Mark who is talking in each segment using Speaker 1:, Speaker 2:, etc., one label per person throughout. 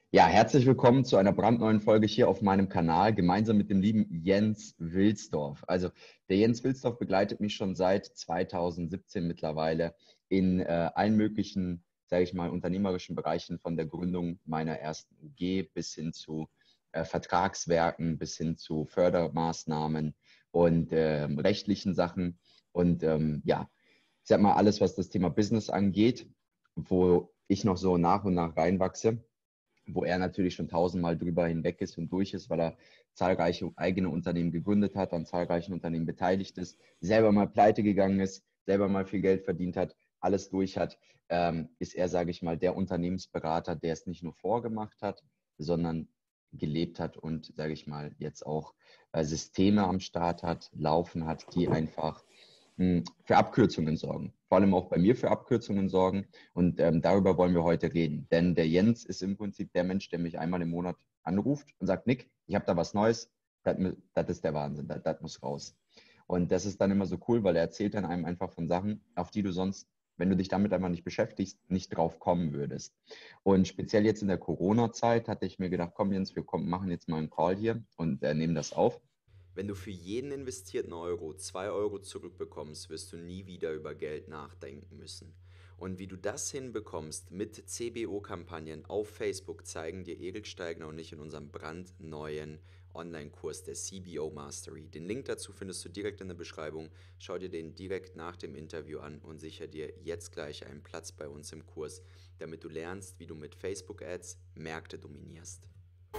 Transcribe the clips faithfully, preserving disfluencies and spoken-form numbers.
Speaker 1: Ja, herzlich willkommen zu einer brandneuen Folge hier auf meinem Kanal, gemeinsam mit dem lieben Jens Wilsdorf. Also der Jens Wilsdorf begleitet mich schon seit zweitausendsiebzehn mittlerweile in äh, allen möglichen, sage ich mal, unternehmerischen Bereichen, von der Gründung meiner ersten U G bis hin zu äh, Vertragswerken, bis hin zu Fördermaßnahmen und äh, rechtlichen Sachen. Und ähm, ja, ich sag mal, alles, was das Thema Business angeht, wo ich noch so nach und nach reinwachse, wo er natürlich schon tausendmal drüber hinweg ist und durch ist, weil er zahlreiche eigene Unternehmen gegründet hat, an zahlreichen Unternehmen beteiligt ist, selber mal pleite gegangen ist, selber mal viel Geld verdient hat, alles durch hat, ähm, ist er, sage ich mal, der Unternehmensberater, der es nicht nur vorgemacht hat, sondern gelebt hat und, sage ich mal, jetzt auch äh, Systeme am Start hat, laufen hat, die einfach mh, für Abkürzungen sorgen. Vor allem auch bei mir für Abkürzungen sorgen. Und ähm, darüber wollen wir heute reden. Denn der Jens ist im Prinzip der Mensch, der mich einmal im Monat anruft und sagt, Nick, ich habe da was Neues, das, das ist der Wahnsinn, das, das muss raus. Und das ist dann immer so cool, weil er erzählt dann einem einfach von Sachen, auf die du sonst, wenn du dich damit einfach nicht beschäftigst, nicht drauf kommen würdest. Und speziell jetzt in der Corona-Zeit hatte ich mir gedacht, komm Jens, wir kommen, machen jetzt mal einen Call hier und äh, nehmen das auf.
Speaker 2: Wenn du für jeden investierten Euro zwei Euro zurückbekommst, wirst du nie wieder über Geld nachdenken müssen. Und wie du das hinbekommst mit C B O-Kampagnen auf Facebook, zeigen dir Erik Steigner und ich in unserem brandneuen Online-Kurs der C B O Mastery. Den Link dazu findest du direkt in der Beschreibung. Schau dir den direkt nach dem Interview an und sicher dir jetzt gleich einen Platz bei uns im Kurs, damit du lernst, wie du mit Facebook-Ads Märkte dominierst.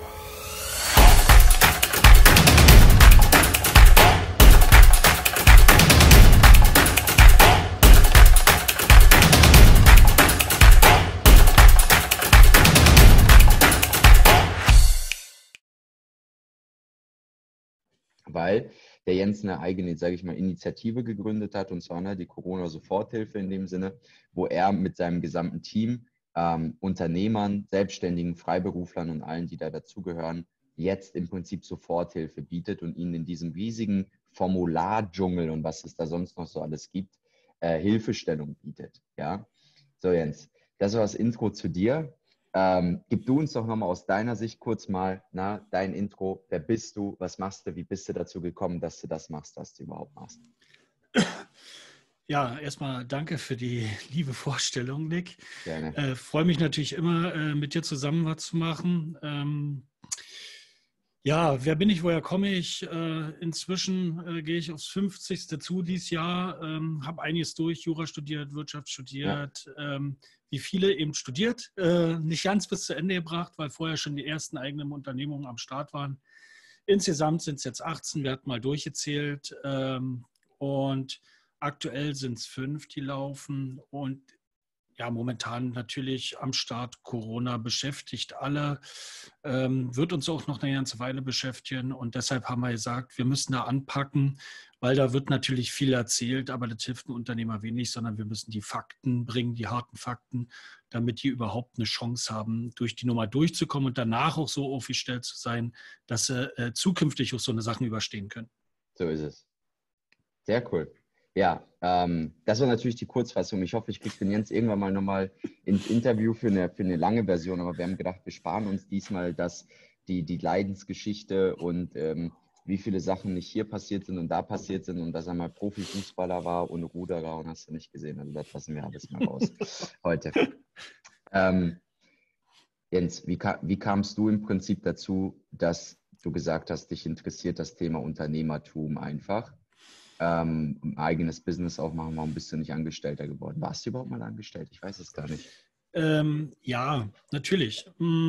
Speaker 1: Weil der Jens eine eigene, sage ich mal, Initiative gegründet hat, und zwar ne, die Corona-Soforthilfe in dem Sinne, wo er mit seinem gesamten Team, ähm, Unternehmern, Selbstständigen, Freiberuflern und allen, die da dazugehören, jetzt im Prinzip Soforthilfe bietet und ihnen in diesem riesigen Formulardschungel und was es da sonst noch so alles gibt, äh, Hilfestellung bietet. Ja? So Jens, das war das Intro zu dir. Ähm, gib du uns doch nochmal aus deiner Sicht kurz mal na, dein Intro. Wer bist du? Was machst du? Wie bist du dazu gekommen, dass du das machst, was du überhaupt machst?
Speaker 3: Ja, erstmal danke für die liebe Vorstellung, Nick.
Speaker 1: Gerne.
Speaker 3: Äh, freue mich natürlich immer, äh, mit dir zusammen was zu machen. Ähm, ja, wer bin ich, woher komme ich? Äh, inzwischen äh, gehe ich aufs fünfzigste zu dieses Jahr, ähm, habe einiges durch, Jura studiert, Wirtschaft
Speaker 1: Ja,
Speaker 3: studiert, ähm, wie viele eben studiert, äh, nicht ganz bis zu Ende gebracht, weil vorher schon die ersten eigenen Unternehmungen am Start waren. Insgesamt sind es jetzt achtzehn, wir hatten mal durchgezählt, ähm, und aktuell sind es fünf, die laufen, und ja, momentan natürlich am Start. Corona beschäftigt alle, ähm, wird uns auch noch eine ganze Weile beschäftigen, und deshalb haben wir gesagt, wir müssen da anpacken, weil da wird natürlich viel erzählt, aber das hilft dem Unternehmer wenig, sondern wir müssen die Fakten bringen, die harten Fakten, damit die überhaupt eine Chance haben, durch die Nummer durchzukommen und danach auch so aufgestellt zu sein, dass sie äh, zukünftig auch so eine Sachen überstehen können.
Speaker 1: so ist es. Sehr cool. Ja, ähm, das war natürlich die Kurzfassung. Ich hoffe, ich kriege den Jens irgendwann mal nochmal ins Interview für eine, für eine lange Version, aber wir haben gedacht, wir sparen uns diesmal das, die, die Leidensgeschichte und ähm, wie viele Sachen nicht hier passiert sind und da passiert sind und dass er mal Profifußballer war und Ruderer und hast du nicht gesehen. Also das lassen wir alles mal raus heute. Ähm, Jens, wie, ka wie kamst du im Prinzip dazu, dass du gesagt hast, dich interessiert das Thema Unternehmertum einfach? Ähm, ein eigenes Business aufmachen, warum bist du nicht Angestellter geworden? Warst du überhaupt mal angestellt? Ich weiß es gar nicht.
Speaker 3: Ähm, ja, natürlich.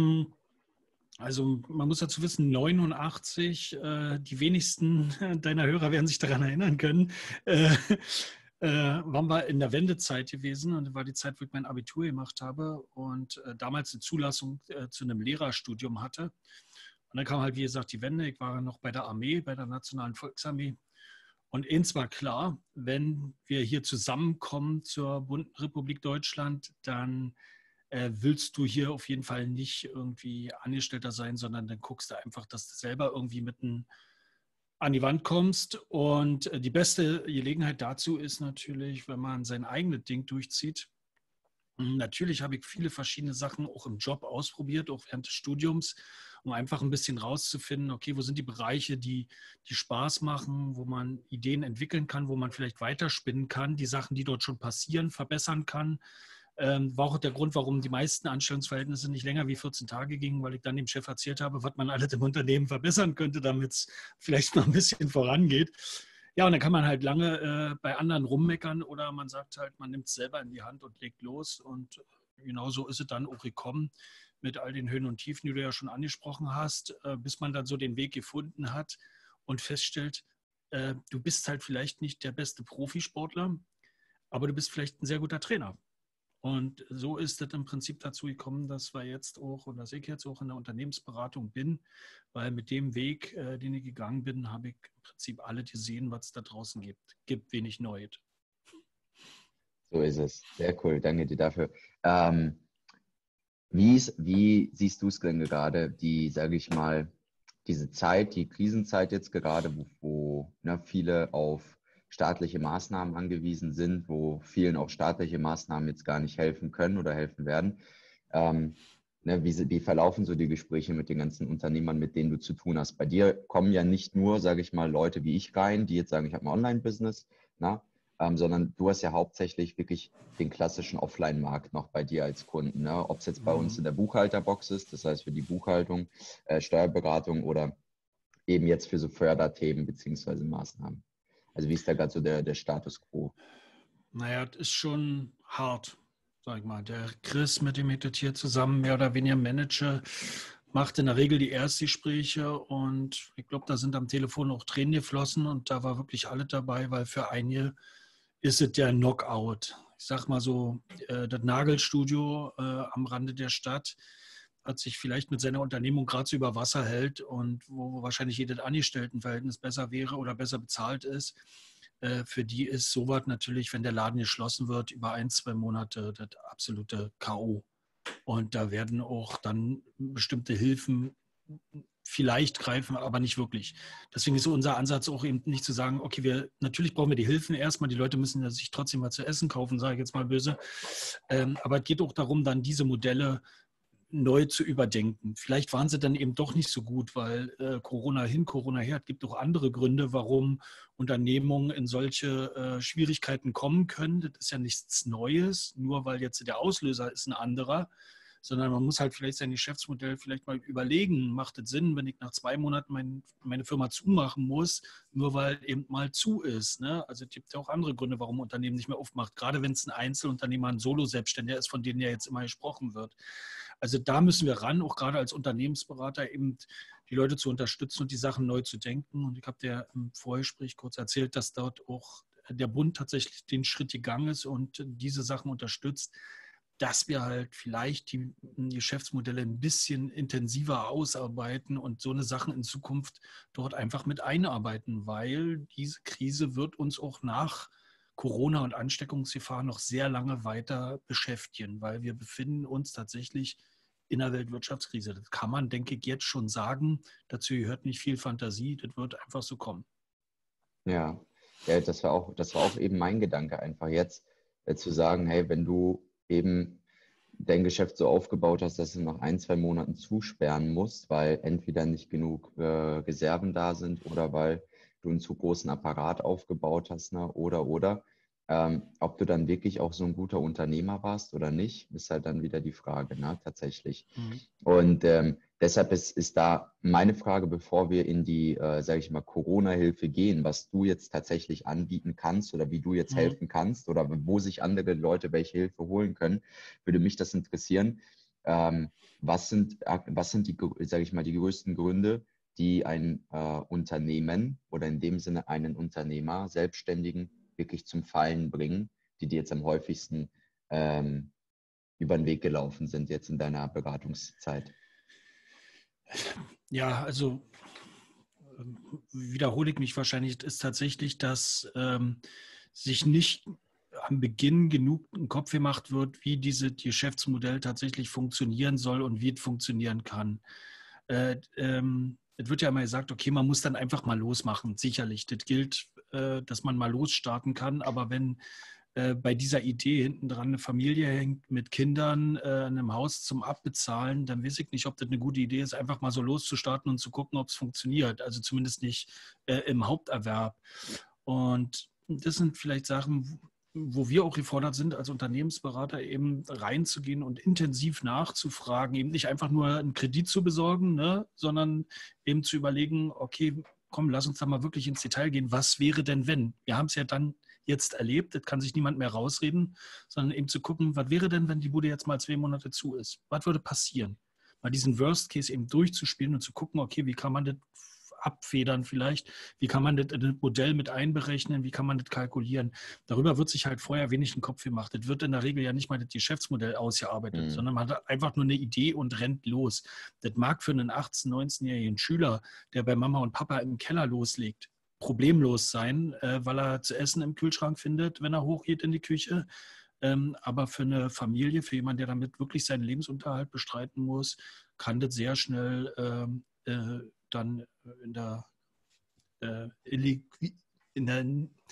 Speaker 3: Also man muss dazu wissen, neunundachtzig, äh, die wenigsten deiner Hörer werden sich daran erinnern können, äh, äh, waren wir in der Wendezeit gewesen, und das war die Zeit, wo ich mein Abitur gemacht habe und äh, damals eine Zulassung äh, zu einem Lehrerstudium hatte. Und dann kam halt, wie gesagt, die Wende. Ich war noch bei der Armee, bei der Nationalen Volksarmee. Und eins war klar, wenn wir hier zusammenkommen zur Bundesrepublik Deutschland, dann äh, willst du hier auf jeden Fall nicht irgendwie Angestellter sein, sondern dann guckst du einfach, dass du selber irgendwie mitten an die Wand kommst. Und äh, die beste Gelegenheit dazu ist natürlich, wenn man sein eigenes Ding durchzieht. Natürlich habe ich viele verschiedene Sachen auch im Job ausprobiert, auch während des Studiums, um einfach ein bisschen rauszufinden, okay, wo sind die Bereiche, die, die Spaß machen, wo man Ideen entwickeln kann, wo man vielleicht weiterspinnen kann, die Sachen, die dort schon passieren, verbessern kann. Ähm, war auch der Grund, warum die meisten Anstellungsverhältnisse nicht länger wie vierzehn Tage gingen, weil ich dann dem Chef erzählt habe, was man alles im Unternehmen verbessern könnte, damit es vielleicht noch ein bisschen vorangeht. Ja, und dann kann man halt lange äh, bei anderen rummeckern oder man sagt halt, man nimmt es selber in die Hand und legt los. Und genauso ist es dann auch gekommen mit all den Höhen und Tiefen, die du ja schon angesprochen hast, äh, bis man dann so den Weg gefunden hat und feststellt, äh, du bist halt vielleicht nicht der beste Profisportler, aber du bist vielleicht ein sehr guter Trainer. Und so ist es im Prinzip dazu gekommen, dass wir jetzt auch und dass ich jetzt auch in der Unternehmensberatung bin, weil mit dem Weg, äh, den ich gegangen bin, habe ich im Prinzip alle gesehen, was es da draußen gibt. Gibt wenig Neues.
Speaker 1: So ist es. Sehr cool. Danke dir dafür. Ähm, wie, ist, wie siehst du es denn gerade, die, sage ich mal, diese Zeit, die Krisenzeit jetzt gerade, wo, wo ne, viele auf staatliche Maßnahmen angewiesen sind, wo vielen auch staatliche Maßnahmen jetzt gar nicht helfen können oder helfen werden. Ähm, ne, wie, wie verlaufen so die Gespräche mit den ganzen Unternehmern, mit denen du zu tun hast? Bei dir kommen ja nicht nur, sage ich mal, Leute wie ich rein, die jetzt sagen, ich habe ein Online-Business, na, ähm, sondern du hast ja hauptsächlich wirklich den klassischen Offline-Markt noch bei dir als Kunden. Ne? Ob es jetzt bei uns in der Buchhalterbox ist, das heißt für die Buchhaltung, äh, Steuerberatung oder eben jetzt für so Förderthemen beziehungsweise Maßnahmen. Also wie ist da gerade so der, der Status quo?
Speaker 3: Naja, das ist schon hart, sag ich mal. Der Chris, mit dem ich das hier zusammen mehr oder weniger manage, macht in der Regel die Erstgespräche und ich glaube, da sind am Telefon auch Tränen geflossen und da war wirklich alles dabei, weil für einige ist es der Knockout. Ich sag mal so, äh, das Nagelstudio äh, am Rande der Stadt hat sich vielleicht mit seiner Unternehmung gerade so über Wasser hält und wo wahrscheinlich jedes Angestelltenverhältnis besser wäre oder besser bezahlt ist. Äh, für die ist sowas natürlich, wenn der Laden geschlossen wird, über ein, zwei Monate das absolute K O. Und da werden auch dann bestimmte Hilfen vielleicht greifen, aber nicht wirklich. Deswegen ist unser Ansatz auch eben nicht zu sagen, okay, wir natürlich brauchen wir die Hilfen erstmal, die Leute müssen ja sich trotzdem mal zu essen kaufen, sage ich jetzt mal böse. Ähm, aber es geht auch darum, dann diese Modelle neu zu überdenken. Vielleicht waren sie dann eben doch nicht so gut, weil äh, Corona hin, Corona her, es gibt auch andere Gründe, warum Unternehmungen in solche äh, Schwierigkeiten kommen können. Das ist ja nichts Neues, nur weil jetzt der Auslöser ist ein anderer, sondern man muss halt vielleicht sein Geschäftsmodell vielleicht mal überlegen, macht es Sinn, wenn ich nach zwei Monaten mein, meine Firma zumachen muss, nur weil eben mal zu ist. Ne? Also es gibt ja auch andere Gründe, warum ein Unternehmen nicht mehr aufmacht, gerade wenn es ein Einzelunternehmer, ein Solo-Selbstständiger ist, von denen ja jetzt immer gesprochen wird. Also da müssen wir ran, auch gerade als Unternehmensberater eben die Leute zu unterstützen und die Sachen neu zu denken. Und ich habe dir im Vorgespräch kurz erzählt, dass dort auch der Bund tatsächlich den Schritt gegangen ist und diese Sachen unterstützt, dass wir halt vielleicht die Geschäftsmodelle ein bisschen intensiver ausarbeiten und so eine Sachen in Zukunft dort einfach mit einarbeiten, weil diese Krise wird uns auch nach Corona und Ansteckungsgefahr noch sehr lange weiter beschäftigen, weil wir befinden uns tatsächlich in einer Weltwirtschaftskrise. Das kann man, denke ich, jetzt schon sagen. Dazu gehört nicht viel Fantasie, das wird einfach so kommen.
Speaker 1: Ja, ja das war auch, das war auch eben mein Gedanke, einfach jetzt äh, zu sagen, hey, wenn du eben dein Geschäft so aufgebaut hast, dass du nach ein, zwei Monaten zusperren musst, weil entweder nicht genug äh, Reserven da sind oder weil du einen zu großen Apparat aufgebaut hast, ne? oder, oder. Ähm, ob du dann wirklich auch so ein guter Unternehmer warst oder nicht, ist halt dann wieder die Frage, ne? Tatsächlich.
Speaker 3: Mhm.
Speaker 1: Und ähm, deshalb ist, ist da meine Frage, bevor wir in die, äh, sage ich mal, Corona-Hilfe gehen, was du jetzt tatsächlich anbieten kannst oder wie du jetzt
Speaker 3: Mhm.
Speaker 1: helfen kannst oder wo sich andere Leute welche Hilfe holen können, würde mich das interessieren. Ähm, was sind, was sind die, sage ich mal, die größten Gründe, die ein äh, Unternehmen oder in dem Sinne einen Unternehmer, Selbstständigen wirklich zum Fallen bringen, die dir jetzt am häufigsten ähm, über den Weg gelaufen sind jetzt in deiner Beratungszeit?
Speaker 3: Ja, also ähm, wiederhole ich mich wahrscheinlich, ist tatsächlich, dass ähm, sich nicht am Beginn genug im Kopf gemacht wird, wie dieses Geschäftsmodell tatsächlich funktionieren soll und wie es funktionieren kann. Äh, ähm, es wird ja immer gesagt, okay, man muss dann einfach mal losmachen. Sicherlich, das gilt, äh, dass man mal losstarten kann, aber wenn äh, bei dieser Idee hinten dran eine Familie hängt mit Kindern, äh, einem Haus zum Abbezahlen, dann weiß ich nicht, ob das eine gute Idee ist, einfach mal so loszustarten und zu gucken, ob es funktioniert. Also zumindest nicht äh, im Haupterwerb. Und das sind vielleicht Sachen, wo wir auch gefordert sind, als Unternehmensberater eben reinzugehen und intensiv nachzufragen, eben nicht einfach nur einen Kredit zu besorgen, ne, sondern eben zu überlegen, okay, komm, lass uns da mal wirklich ins Detail gehen. Was wäre denn, wenn? Wir haben es ja dann jetzt erlebt, das kann sich niemand mehr rausreden, sondern eben zu gucken, was wäre denn, wenn die Bude jetzt mal zwei Monate zu ist? Was würde passieren? Mal diesen Worst Case eben durchzuspielen und zu gucken, okay, wie kann man das abfedern vielleicht, wie kann man das in ein Modell mit einberechnen, wie kann man das kalkulieren. Darüber wird sich halt vorher wenig den Kopf gemacht. Das wird in der Regel ja nicht mal das Geschäftsmodell ausgearbeitet, mhm. sondern man hat einfach nur eine Idee und rennt los. Das mag für einen achtzehn-, neunzehnjährigen Schüler, der bei Mama und Papa im Keller loslegt, problemlos sein, äh, weil er zu essen im Kühlschrank findet, wenn er hochgeht in die Küche. Ähm, aber für eine Familie, für jemanden, der damit wirklich seinen Lebensunterhalt bestreiten muss, kann das sehr schnell ähm, äh, dann in der, äh, in der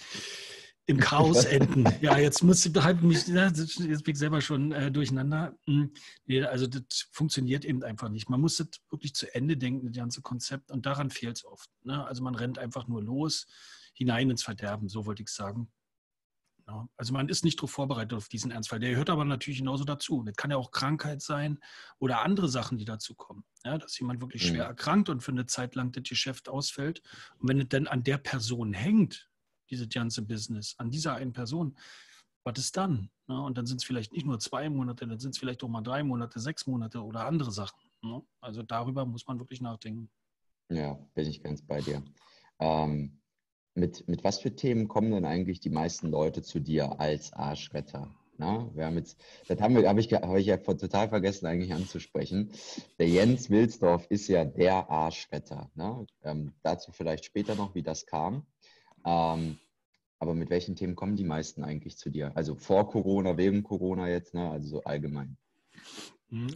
Speaker 3: im Chaos enden. Ja, jetzt muss ich halt mich, jetzt bin ich selber schon äh, durcheinander. Nee, also das funktioniert eben einfach nicht. Man muss das wirklich zu Ende denken, das ganze Konzept, und daran fehlt es oft. Ne? Also man rennt einfach nur los, hinein ins Verderben, so wollte ich sagen. Ja, also man ist nicht darauf vorbereitet auf diesen Ernstfall. Der gehört aber natürlich genauso dazu. Das kann ja auch Krankheit sein oder andere Sachen, die dazu kommen. Ja, dass jemand wirklich schwer
Speaker 1: Mhm.
Speaker 3: erkrankt und für eine Zeit lang das Geschäft ausfällt. Und wenn es dann an der Person hängt, dieses ganze Business, an dieser einen Person, was ist dann? Ja, und dann sind es vielleicht nicht nur zwei Monate, dann sind es vielleicht auch mal drei Monate, sechs Monate oder andere Sachen. Ja, also darüber muss man wirklich nachdenken.
Speaker 1: Ja, bin ich ganz bei dir. Ähm, Mit, mit was für Themen kommen denn eigentlich die meisten Leute zu dir als Arschretter? Na, wir haben jetzt, das haben wir, habe ich, habe ich ja total vergessen eigentlich anzusprechen. Der Jens Wilsdorf ist ja der Arschretter. Ne? Ähm, dazu vielleicht später noch, wie das kam. Ähm, aber mit welchen Themen kommen die meisten eigentlich zu dir? Also vor Corona, während Corona jetzt, ne? Also so allgemein.
Speaker 3: Mhm.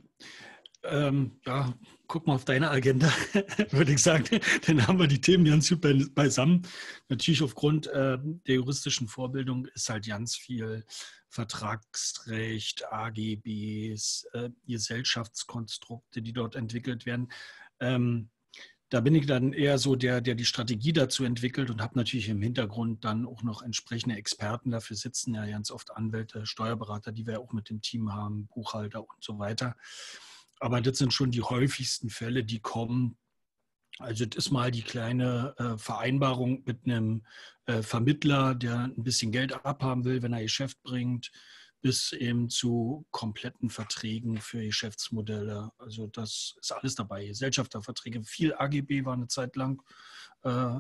Speaker 3: Ähm, ja, guck mal auf deine Agenda, würde ich sagen. Dann haben wir die Themen ganz gut beisammen. Natürlich aufgrund äh, der juristischen Vorbildung ist halt ganz viel Vertragsrecht, A G Bs, äh, Gesellschaftskonstrukte, die dort entwickelt werden. Ähm, da bin ich dann eher so der, der die Strategie dazu entwickelt und habe natürlich im Hintergrund dann auch noch entsprechende Experten dafür sitzen, ja ganz oft Anwälte, Steuerberater, die wir auch mit dem Team haben, Buchhalter und so weiter. Aber das sind schon die häufigsten Fälle, die kommen. Also das ist mal die kleine äh, Vereinbarung mit einem äh, Vermittler, der ein bisschen Geld abhaben will, wenn er Geschäft bringt, bis eben zu kompletten Verträgen für Geschäftsmodelle. Also das ist alles dabei. Gesellschafterverträge, viel A G B war eine Zeit lang. Äh,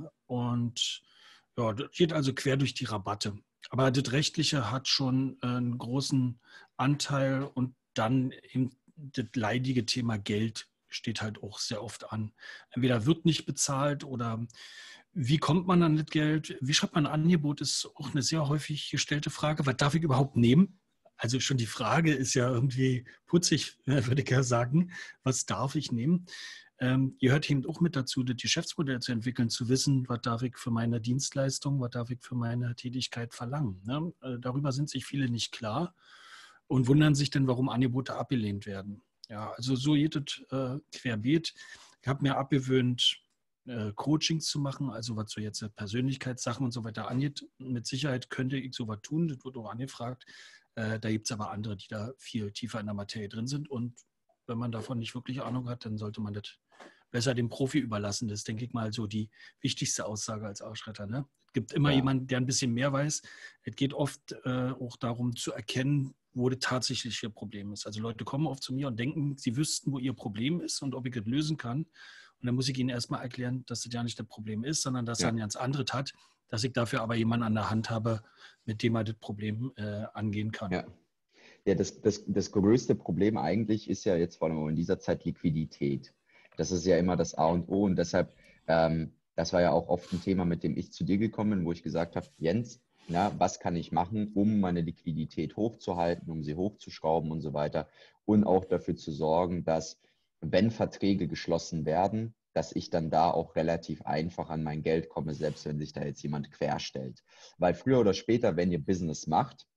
Speaker 3: und ja, das geht also quer durch die Rabatte. Aber das Rechtliche hat schon äh, einen großen Anteil, und dann eben das leidige Thema Geld steht halt auch sehr oft an. Entweder wird nicht bezahlt oder wie kommt man an das Geld? Wie schreibt man ein Angebot? Ist auch eine sehr häufig gestellte Frage. Was darf ich überhaupt nehmen? Also schon die Frage ist ja irgendwie putzig, würde ich ja sagen. Was darf ich nehmen? Ähm, gehört eben auch mit dazu, das Geschäftsmodell zu entwickeln, zu wissen, was darf ich für meine Dienstleistung, was darf ich für meine Tätigkeit verlangen. Ne? Äh, darüber sind sich viele nicht klar und wundern sich dann, warum Angebote abgelehnt werden. Ja, also so geht es äh, querbeet. Ich habe mir abgewöhnt, äh, Coachings zu machen, also was so jetzt Persönlichkeitssachen und so weiter angeht. Mit Sicherheit könnte ich sowas tun, das wird auch angefragt. Äh, da gibt es aber andere, die da viel tiefer in der Materie drin sind. Und wenn man davon nicht wirklich Ahnung hat, dann sollte man das besser dem Profi überlassen. Das ist, denke ich mal, so die wichtigste Aussage als Arschretter. Ne? Es gibt immer
Speaker 1: Ja.
Speaker 3: jemanden, der ein bisschen mehr weiß. Es geht oft äh, auch darum zu erkennen, wo das tatsächliche Problem ist. Also Leute kommen oft zu mir und denken, sie wüssten, wo ihr Problem ist und ob ich das lösen kann. Und dann muss ich ihnen erstmal erklären, dass das ja nicht das Problem ist, sondern dass
Speaker 1: Ja.
Speaker 3: er ein ganz anderes hat, dass ich dafür aber jemanden an der Hand habe, mit dem er das Problem äh, angehen kann.
Speaker 1: Ja, ja das, das, das größte Problem eigentlich ist ja jetzt vor allem in dieser Zeit Liquidität. Das ist ja immer das A und O, und deshalb, ähm, das war ja auch oft ein Thema, mit dem ich zu dir gekommen bin, wo ich gesagt habe, Jens, na, was kann ich machen, um meine Liquidität hochzuhalten, um sie hochzuschrauben und so weiter, und auch dafür zu sorgen, dass, wenn Verträge geschlossen werden, dass ich dann da auch relativ einfach an mein Geld komme, selbst wenn sich da jetzt jemand querstellt. Weil früher oder später, wenn ihr Business macht,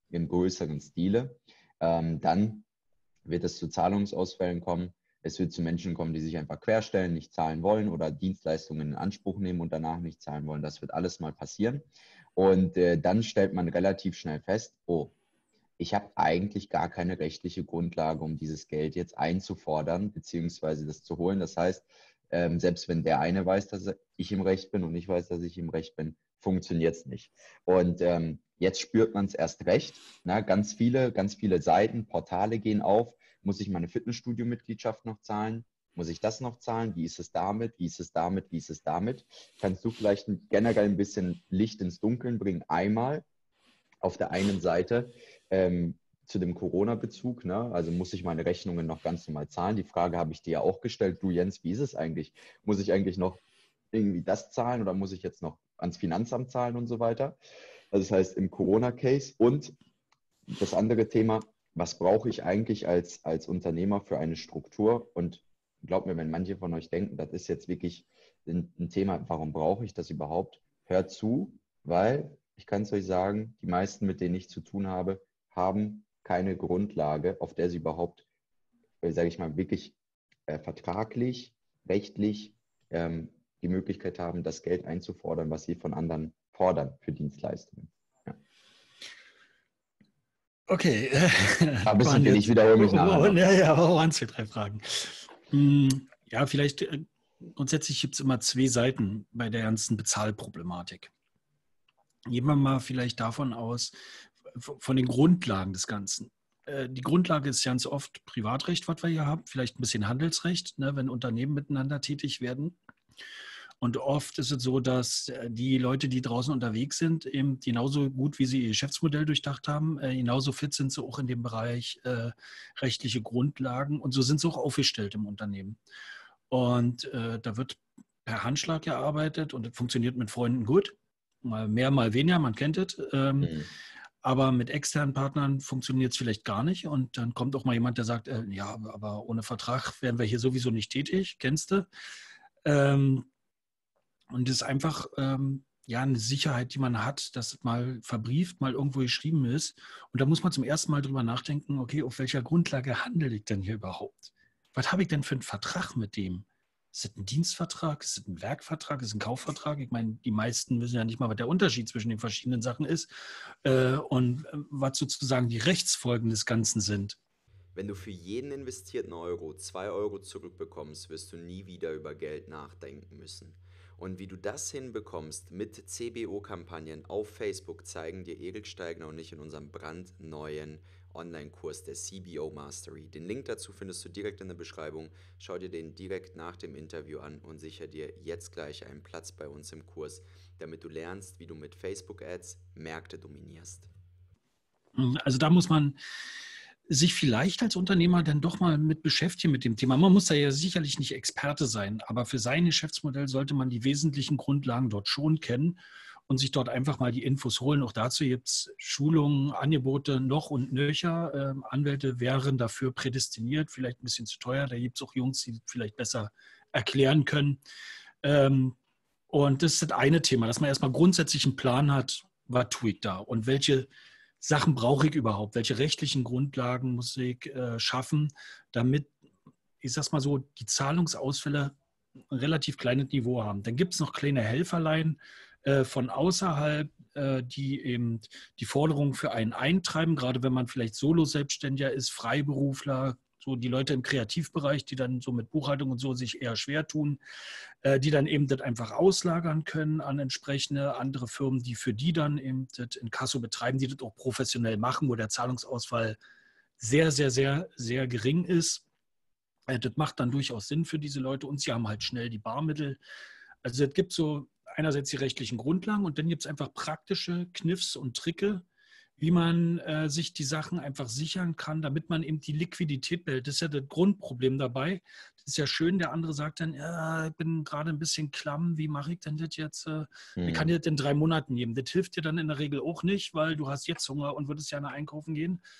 Speaker 1: im größeren Stile. Ähm, dann wird es zu Zahlungsausfällen kommen. Es wird zu Menschen kommen, die sich einfach querstellen, nicht zahlen wollen oder Dienstleistungen in Anspruch nehmen und danach nicht zahlen wollen. Das wird alles mal passieren. Und äh, dann stellt man relativ schnell fest, oh, ich habe eigentlich gar keine rechtliche Grundlage, um dieses Geld jetzt einzufordern, beziehungsweise das zu holen. Das heißt, ähm, selbst wenn der eine weiß, dass ich im Recht bin und ich weiß, dass ich im Recht bin, funktioniert es nicht. Und ähm, jetzt spürt man es erst recht. Na, ganz viele, ganz viele Seiten, Portale gehen auf. Muss ich meine Fitnessstudio-Mitgliedschaft noch zahlen? Muss ich das noch zahlen? Wie ist es damit? Wie ist es damit? Wie ist es damit? Kannst du vielleicht generell ein bisschen Licht ins Dunkeln bringen? Einmal auf der einen Seite ähm, zu dem Corona-Bezug, ne? Also muss ich meine Rechnungen noch ganz normal zahlen? Die Frage habe ich dir ja auch gestellt. Du Jens, wie ist es eigentlich? Muss ich eigentlich noch irgendwie das zahlen oder muss ich jetzt noch ans Finanzamt zahlen und so weiter? Also das heißt im Corona-Case. Und das andere Thema, was brauche ich eigentlich als, als Unternehmer für eine Struktur? Und glaubt mir, wenn manche von euch denken, das ist jetzt wirklich ein, ein Thema, warum brauche ich das überhaupt? Hört zu, weil ich kann es euch sagen, die meisten, mit denen ich zu tun habe, haben keine Grundlage, auf der sie überhaupt, äh, sage ich mal, wirklich äh, vertraglich, rechtlich ähm, die Möglichkeit haben, das Geld einzufordern, was sie von anderen fordern für Dienstleistungen. Ja.
Speaker 3: Okay.
Speaker 1: Ein bisschen viel, ich wiederhole mich nachher noch.
Speaker 3: Ja, ja, aber waren zwei, drei Fragen. Ja, vielleicht äh, grundsätzlich gibt es immer zwei Seiten bei der ganzen Bezahlproblematik. Gehen wir mal vielleicht davon aus, von den Grundlagen des Ganzen. Die Grundlage ist ganz oft Privatrecht, was wir hier haben, vielleicht ein bisschen Handelsrecht, ne, wenn Unternehmen miteinander tätig werden. Und oft ist es so, dass die Leute, die draußen unterwegs sind, eben genauso gut, wie sie ihr Geschäftsmodell durchdacht haben, genauso fit sind sie auch in dem Bereich äh, rechtliche Grundlagen. Und so sind sie auch aufgestellt im Unternehmen. Und äh, da wird per Handschlag gearbeitet und das funktioniert mit Freunden gut. Mal mehr, mal weniger, man kennt es. Ähm, mhm. Aber mit externen Partnern funktioniert es vielleicht gar nicht. Und dann kommt auch mal jemand, der sagt, äh, ja, aber ohne Vertrag wären wir hier sowieso nicht tätig, kennst du? Ähm, und das ist einfach ähm, ja, eine Sicherheit, die man hat, dass mal verbrieft, mal irgendwo geschrieben ist. Und da muss man zum ersten Mal drüber nachdenken, okay, auf welcher Grundlage handle ich denn hier überhaupt? Was habe ich denn für einen Vertrag mit dem? Ist das ein Dienstvertrag? Ist das ein Werkvertrag? Ist das ein Kaufvertrag? Ich meine, die meisten wissen ja nicht mal, was der Unterschied zwischen den verschiedenen Sachen ist äh, und was sozusagen die Rechtsfolgen des Ganzen sind.
Speaker 2: Wenn du für jeden investierten Euro zwei Euro zurückbekommst, wirst du nie wieder über Geld nachdenken müssen. Und wie du das hinbekommst mit C B O-Kampagnen auf Facebook, zeigen dir Erik Steigner und ich in unserem brandneuen Online-Kurs der C B O Mastery. Den Link dazu findest du direkt in der Beschreibung. Schau dir den direkt nach dem Interview an und sichere dir jetzt gleich einen Platz bei uns im Kurs, damit du lernst, wie du mit Facebook-Ads Märkte dominierst.
Speaker 3: Also da muss man sich vielleicht als Unternehmer dann doch mal mit beschäftigen mit dem Thema. Man muss da ja sicherlich nicht Experte sein, aber für sein Geschäftsmodell sollte man die wesentlichen Grundlagen dort schon kennen und sich dort einfach mal die Infos holen. Auch dazu gibt es Schulungen, Angebote noch und nöcher. Ähm, Anwälte wären dafür prädestiniert, vielleicht ein bisschen zu teuer. Da gibt es auch Jungs, die vielleicht besser erklären können. Ähm, und das ist das eine Thema, dass man erstmal grundsätzlich einen Plan hat, was tue ich da und welche Sachen brauche ich überhaupt? Welche rechtlichen Grundlagen muss ich äh, schaffen, damit, ich sag's mal so, die Zahlungsausfälle ein relativ kleines Niveau haben? Dann gibt es noch kleine Helferlein äh, von außerhalb, äh, die eben die Forderungen für einen eintreiben, gerade wenn man vielleicht Solo-Selbstständiger ist, Freiberufler, so die Leute im Kreativbereich, die dann so mit Buchhaltung und so sich eher schwer tun, äh, die dann eben das einfach auslagern können an entsprechende andere Firmen, die für die dann eben das Inkasso betreiben, die das auch professionell machen, wo der Zahlungsausfall sehr, sehr, sehr, sehr gering ist. Äh, das macht dann durchaus Sinn für diese Leute und sie haben halt schnell die Barmittel. Also es gibt so einerseits die rechtlichen Grundlagen und dann gibt es einfach praktische Kniffs und Tricke, wie man äh, sich die Sachen einfach sichern kann, damit man eben die Liquidität behält. Das ist ja das Grundproblem dabei. Das ist ja schön, der andere sagt dann, ja, ich bin gerade ein bisschen klamm, wie mache ich denn das jetzt? Äh,
Speaker 1: Hm.
Speaker 3: Wie kann ich das in drei Monaten nehmen? Das hilft dir dann in der Regel auch nicht, weil du hast jetzt Hunger und würdest ja nach einkaufen gehen. Und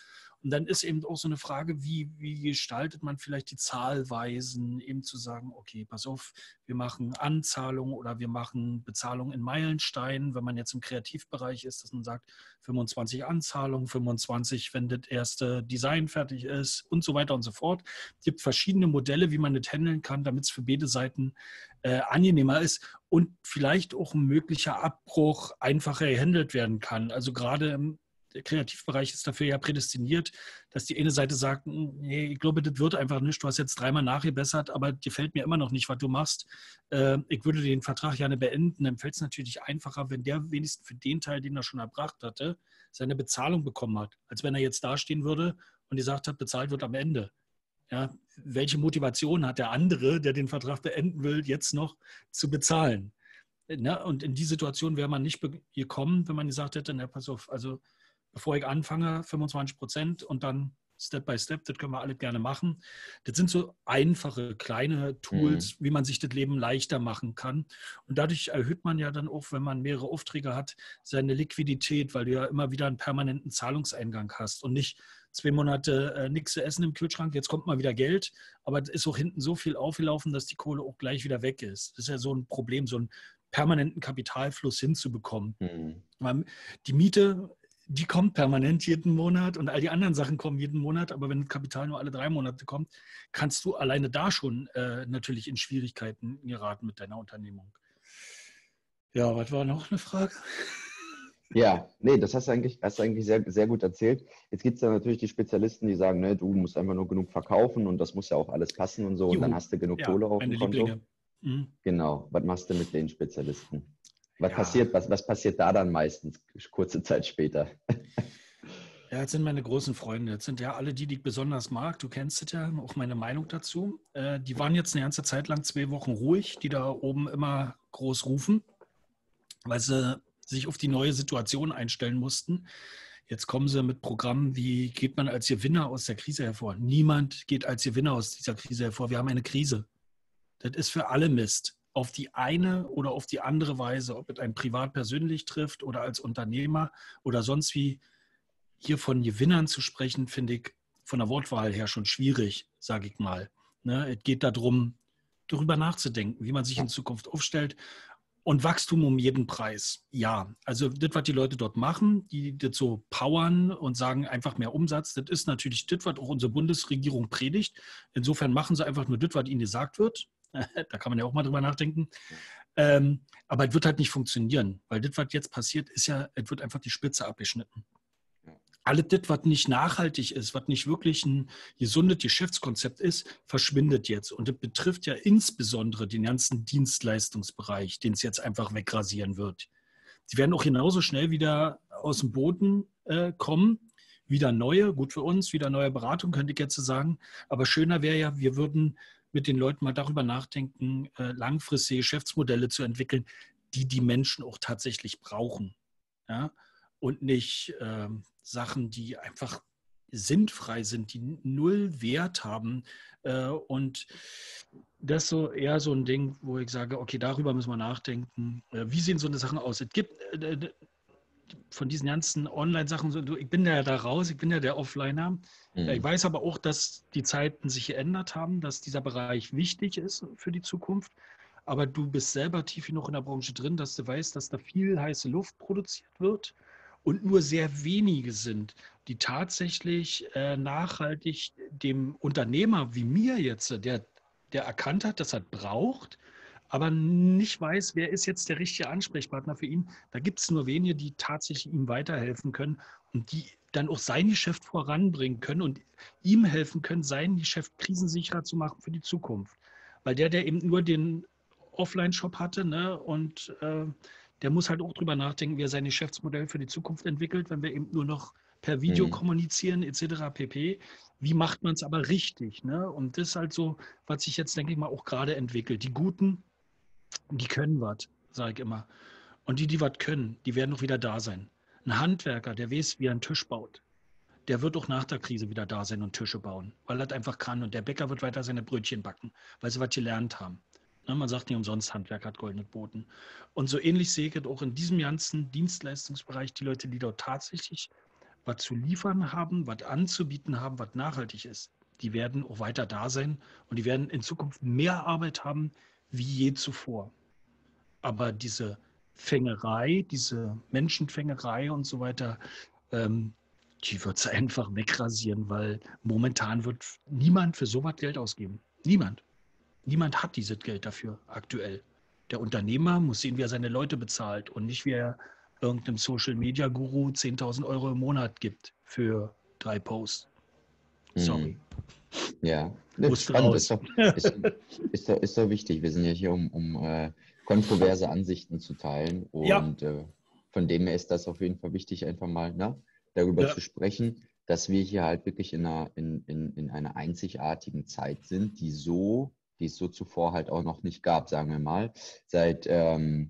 Speaker 3: Und dann ist eben auch so eine Frage, wie, wie gestaltet man vielleicht die Zahlweisen, eben zu sagen, okay, pass auf, wir machen Anzahlung oder wir machen Bezahlung in Meilensteinen, wenn man jetzt im Kreativbereich ist, dass man sagt, fünfundzwanzig Anzahlungen, fünfundzwanzig, wenn das erste Design fertig ist und so weiter und so fort. Es gibt verschiedene Modelle, wie man das handeln kann, damit es für beide Seiten äh, angenehmer ist und vielleicht auch ein möglicher Abbruch einfacher gehandelt werden kann. Also gerade im der Kreativbereich ist dafür ja prädestiniert, dass die eine Seite sagt, nee, ich glaube, das wird einfach nicht, du hast jetzt dreimal nachgebessert, aber dir fällt mir immer noch nicht, was du machst. Äh, ich würde den Vertrag gerne beenden. Dann fällt es natürlich einfacher, wenn der wenigstens für den Teil, den er schon erbracht hatte, seine Bezahlung bekommen hat, als wenn er jetzt dastehen würde und gesagt hat, bezahlt wird am Ende. Ja, welche Motivation hat der andere, der den Vertrag beenden will, jetzt noch zu bezahlen? Na, und in die Situation wäre man nicht gekommen, wenn man gesagt hätte, na, pass auf, also bevor ich anfange, fünfundzwanzig Prozent und dann Step by Step, das können wir alle gerne machen. Das sind so einfache, kleine Tools, mhm. wie man sich das Leben leichter machen kann. Und dadurch erhöht man ja dann auch, wenn man mehrere Aufträge hat, seine Liquidität, weil du ja immer wieder einen permanenten Zahlungseingang hast und nicht zwei Monate äh, nichts zu essen im Kühlschrank, jetzt kommt mal wieder Geld, aber es ist auch hinten so viel aufgelaufen, dass die Kohle auch gleich wieder weg ist. Das ist ja so ein Problem, so einen permanenten Kapitalfluss hinzubekommen. Mhm. Die Miete, die kommt permanent jeden Monat und all die anderen Sachen kommen jeden Monat, aber wenn das Kapital nur alle drei Monate kommt, kannst du alleine da schon äh, natürlich in Schwierigkeiten geraten mit deiner Unternehmung. Ja, was war noch eine Frage?
Speaker 1: Ja, nee, das hast du eigentlich, hast du eigentlich sehr, sehr gut erzählt. Jetzt gibt es ja natürlich die Spezialisten, die sagen, ne, du musst einfach nur genug verkaufen und das muss ja auch alles passen und so. Juhu. Und dann hast du genug ja, Kohle auf dem Konto. Lieblinge. Mhm. Genau. Was machst du mit den Spezialisten? Was, ja. passiert, was, was passiert da dann meistens kurze Zeit später?
Speaker 3: Ja, jetzt sind meine großen Freunde. Jetzt sind ja alle die, die ich besonders mag. Du kennst es ja, auch meine Meinung dazu. Äh, die waren jetzt eine ganze Zeit lang zwei Wochen ruhig, die da oben immer groß rufen, weil sie sich auf die neue Situation einstellen mussten. Jetzt kommen sie mit Programmen wie, geht man als Gewinner aus der Krise hervor? Niemand geht als Gewinner aus dieser Krise hervor. Wir haben eine Krise. Das ist für alle Mist. Auf die eine oder auf die andere Weise, ob es einen privat persönlich trifft oder als Unternehmer oder sonst wie. Hier von Gewinnern zu sprechen, finde ich von der Wortwahl her schon schwierig, sage ich mal. Ne? Es geht darum, darüber nachzudenken, wie man sich in Zukunft aufstellt. Und Wachstum um jeden Preis. Ja, also das, was die Leute dort machen, die das so powern und sagen einfach mehr Umsatz, das ist natürlich das, was auch unsere Bundesregierung predigt. Insofern machen sie einfach nur das, was ihnen gesagt wird. Da kann man ja auch mal drüber nachdenken. Ähm, aber es wird halt nicht funktionieren, weil das, was jetzt passiert, ist ja, es wird einfach die Spitze abgeschnitten. Alles das, was nicht nachhaltig ist, was nicht wirklich ein gesundes Geschäftskonzept ist, verschwindet jetzt. Und das betrifft ja insbesondere den ganzen Dienstleistungsbereich, den es jetzt einfach wegrasieren wird. Die werden auch genauso schnell wieder aus dem Boden äh, kommen, wieder neue, gut für uns, wieder neue Beratung, könnte ich jetzt sagen. Aber schöner wäre ja, wir würden mit den Leuten mal darüber nachdenken, äh, langfristige Geschäftsmodelle zu entwickeln, die die Menschen auch tatsächlich brauchen. Ja? Und nicht äh, Sachen, die einfach sinnfrei sind, die null Wert haben. Äh, und das ist so eher so ein Ding, wo ich sage, okay, darüber müssen wir nachdenken. Äh, wie sehen so eine Sachen aus? Es gibt äh, von diesen ganzen Online-Sachen, so, ich bin ja da raus, ich bin ja der Offliner. Mhm. Ich weiß aber auch, dass die Zeiten sich geändert haben, dass dieser Bereich wichtig ist für die Zukunft. Aber du bist selber tief genug in der Branche drin, dass du weißt, dass da viel heiße Luft produziert wird und nur sehr wenige sind, die tatsächlich äh, nachhaltig dem Unternehmer wie mir jetzt, der, der erkannt hat, dass er braucht, aber nicht weiß, wer ist jetzt der richtige Ansprechpartner für ihn. Da gibt es nur wenige, die tatsächlich ihm weiterhelfen können und die dann auch sein Geschäft voranbringen können und ihm helfen können, sein Geschäft krisensicherer zu machen für die Zukunft. Weil der, der eben nur den Offline-Shop hatte, ne, und äh, der muss halt auch drüber nachdenken, wie er sein Geschäftsmodell für die Zukunft entwickelt, wenn wir eben nur noch per Video mhm. kommunizieren et cetera pp. Wie macht man es aber richtig? Ne? Und das ist halt so, was sich jetzt, denke ich mal, auch gerade entwickelt. Die Guten, die können was, sage ich immer. Und die, die was können, die werden auch wieder da sein. Ein Handwerker, der weiß, wie er einen Tisch baut, der wird auch nach der Krise wieder da sein und Tische bauen, weil er das einfach kann. Und der Bäcker wird weiter seine Brötchen backen, weil sie was gelernt haben. Ne, man sagt nicht umsonst, Handwerk hat goldene Boten. Und so ähnlich sehe ich es auch in diesem ganzen Dienstleistungsbereich, die Leute, die dort tatsächlich was zu liefern haben, was anzubieten haben, was nachhaltig ist, die werden auch weiter da sein und die werden in Zukunft mehr Arbeit haben wie je zuvor. Aber diese Fängerei, diese Menschenfängerei und so weiter, ähm, die wird es einfach wegrasieren, weil momentan wird niemand für sowas Geld ausgeben. Niemand. Niemand hat dieses Geld dafür aktuell. Der Unternehmer muss sehen, wie er seine Leute bezahlt und nicht, wie er irgendeinem Social-Media-Guru zehntausend Euro im Monat gibt für drei Posts. Sorry.
Speaker 1: Ja, das ist
Speaker 3: Musste
Speaker 1: spannend.
Speaker 3: raus.
Speaker 1: Ist doch, ist, ist, doch, ist doch wichtig. Wir sind ja hier, um, um äh, kontroverse Ansichten zu teilen.
Speaker 3: Ja.
Speaker 1: Und äh, von dem her ist das auf jeden Fall wichtig, einfach mal ne, darüber
Speaker 3: Ja.
Speaker 1: zu sprechen, dass wir hier halt wirklich in einer, in, in, in einer einzigartigen Zeit sind, die so, die es so zuvor halt auch noch nicht gab, sagen wir mal. Seit ähm,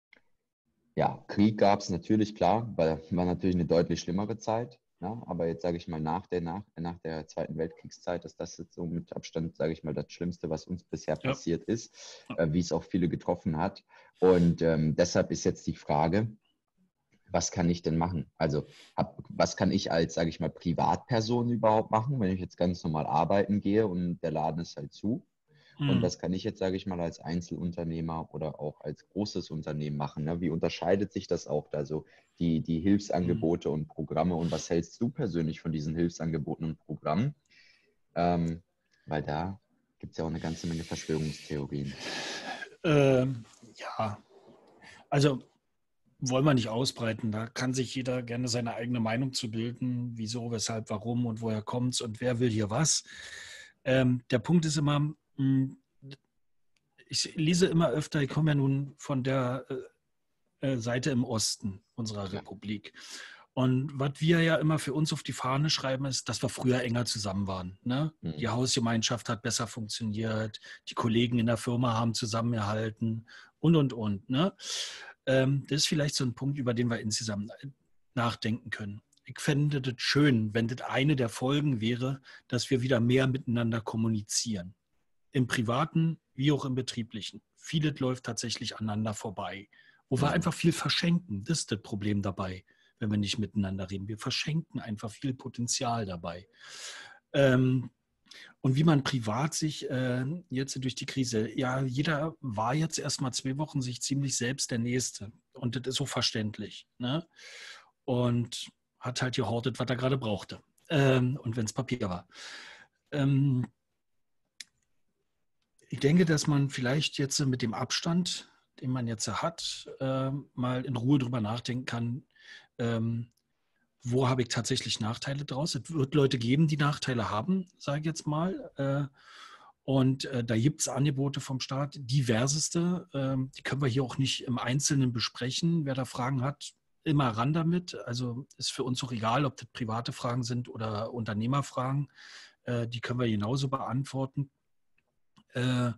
Speaker 1: ja, Krieg gab es natürlich, klar, war, war natürlich eine deutlich schlimmere Zeit. Ja, aber jetzt sage ich mal, nach der, nach, nach der Zweiten Weltkriegszeit ist das jetzt so mit Abstand, sage ich mal, das Schlimmste, was uns bisher
Speaker 3: Ja.
Speaker 1: passiert ist, äh, wie es auch viele getroffen hat. Und ähm, deshalb ist jetzt die Frage, was kann ich denn machen? Also hab, was kann ich als, sage ich mal, Privatperson überhaupt machen, wenn ich jetzt ganz normal arbeiten gehe und der Laden ist halt zu? Und was kann ich jetzt, sage ich mal, als Einzelunternehmer oder auch als großes Unternehmen machen? Ne? Wie unterscheidet sich das auch da so, die, die Hilfsangebote und Programme? Und was hältst du persönlich von diesen Hilfsangeboten und Programmen? Ähm, weil da gibt es ja auch eine ganze Menge Verschwörungstheorien.
Speaker 3: Ähm, ja, also wollen wir nicht ausbreiten. Da kann sich jeder gerne seine eigene Meinung zu bilden. Wieso, weshalb, warum und woher kommt es und wer will hier was. Ähm, der Punkt ist immer, mh, ich lese immer öfter, ich komme ja nun von der äh, Seite im Osten unserer Republik. Und was wir ja immer für uns auf die Fahne schreiben, ist, dass wir früher enger zusammen waren. Ne?
Speaker 1: Mhm.
Speaker 3: Die Hausgemeinschaft hat besser funktioniert, die Kollegen in der Firma haben zusammengehalten und, und, und. Ne? Ähm, das ist vielleicht so ein Punkt, über den wir insgesamt nachdenken können. Ich fände das schön, wenn das eine der Folgen wäre, dass wir wieder mehr miteinander kommunizieren. Im Privaten wie auch im Betrieblichen. Vieles läuft tatsächlich aneinander vorbei, wo wir
Speaker 1: Mhm.
Speaker 3: einfach viel verschenken. Das ist das Problem dabei, wenn wir nicht miteinander reden. Wir verschenken einfach viel Potenzial dabei. Ähm, und wie man privat sich äh, jetzt durch die Krise, ja, jeder war jetzt erst mal zwei Wochen sich ziemlich selbst der Nächste. Und das ist so verständlich. Ne? Und hat halt gehortet, was er gerade brauchte. Ähm, und wenn es Papier war. Ähm, Ich denke, dass man vielleicht jetzt mit dem Abstand, den man jetzt hat, äh, mal in Ruhe drüber nachdenken kann, ähm, wo habe ich tatsächlich Nachteile draus? Es wird Leute geben, die Nachteile haben, sage ich jetzt mal. Äh, und äh, da gibt es Angebote vom Staat, diverseste. Ähm, die können wir hier auch nicht im Einzelnen besprechen. Wer da Fragen hat, immer ran damit. Also ist für uns auch egal, ob das private Fragen sind oder Unternehmerfragen. Äh, die können wir genauso beantworten. Äh,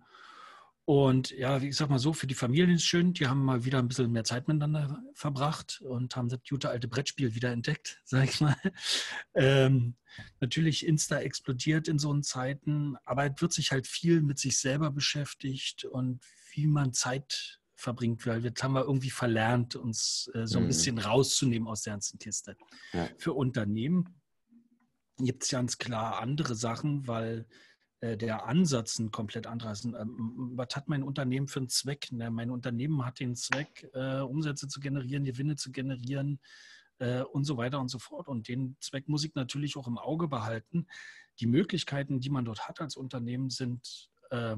Speaker 3: Und ja, ich sag mal so, für die Familien ist es schön, die haben mal wieder ein bisschen mehr Zeit miteinander verbracht und haben das gute alte Brettspiel wieder entdeckt, sag ich mal. Ähm, natürlich Insta explodiert in so Zeiten, aber es wird sich halt viel mit sich selber beschäftigt und wie man Zeit verbringt, weil jetzt haben wir irgendwie verlernt, uns äh, so ein
Speaker 1: Mhm.
Speaker 3: bisschen rauszunehmen aus der ganzen Kiste.
Speaker 1: Ja.
Speaker 3: Für Unternehmen gibt es ganz klar andere Sachen, weil der Ansatz ein komplett anderer ist. Was hat mein Unternehmen für einen Zweck? Mein Unternehmen hat den Zweck, Umsätze zu generieren, Gewinne zu generieren und so weiter und so fort. Und den Zweck muss ich natürlich auch im Auge behalten. Die Möglichkeiten, die man dort hat als Unternehmen, sind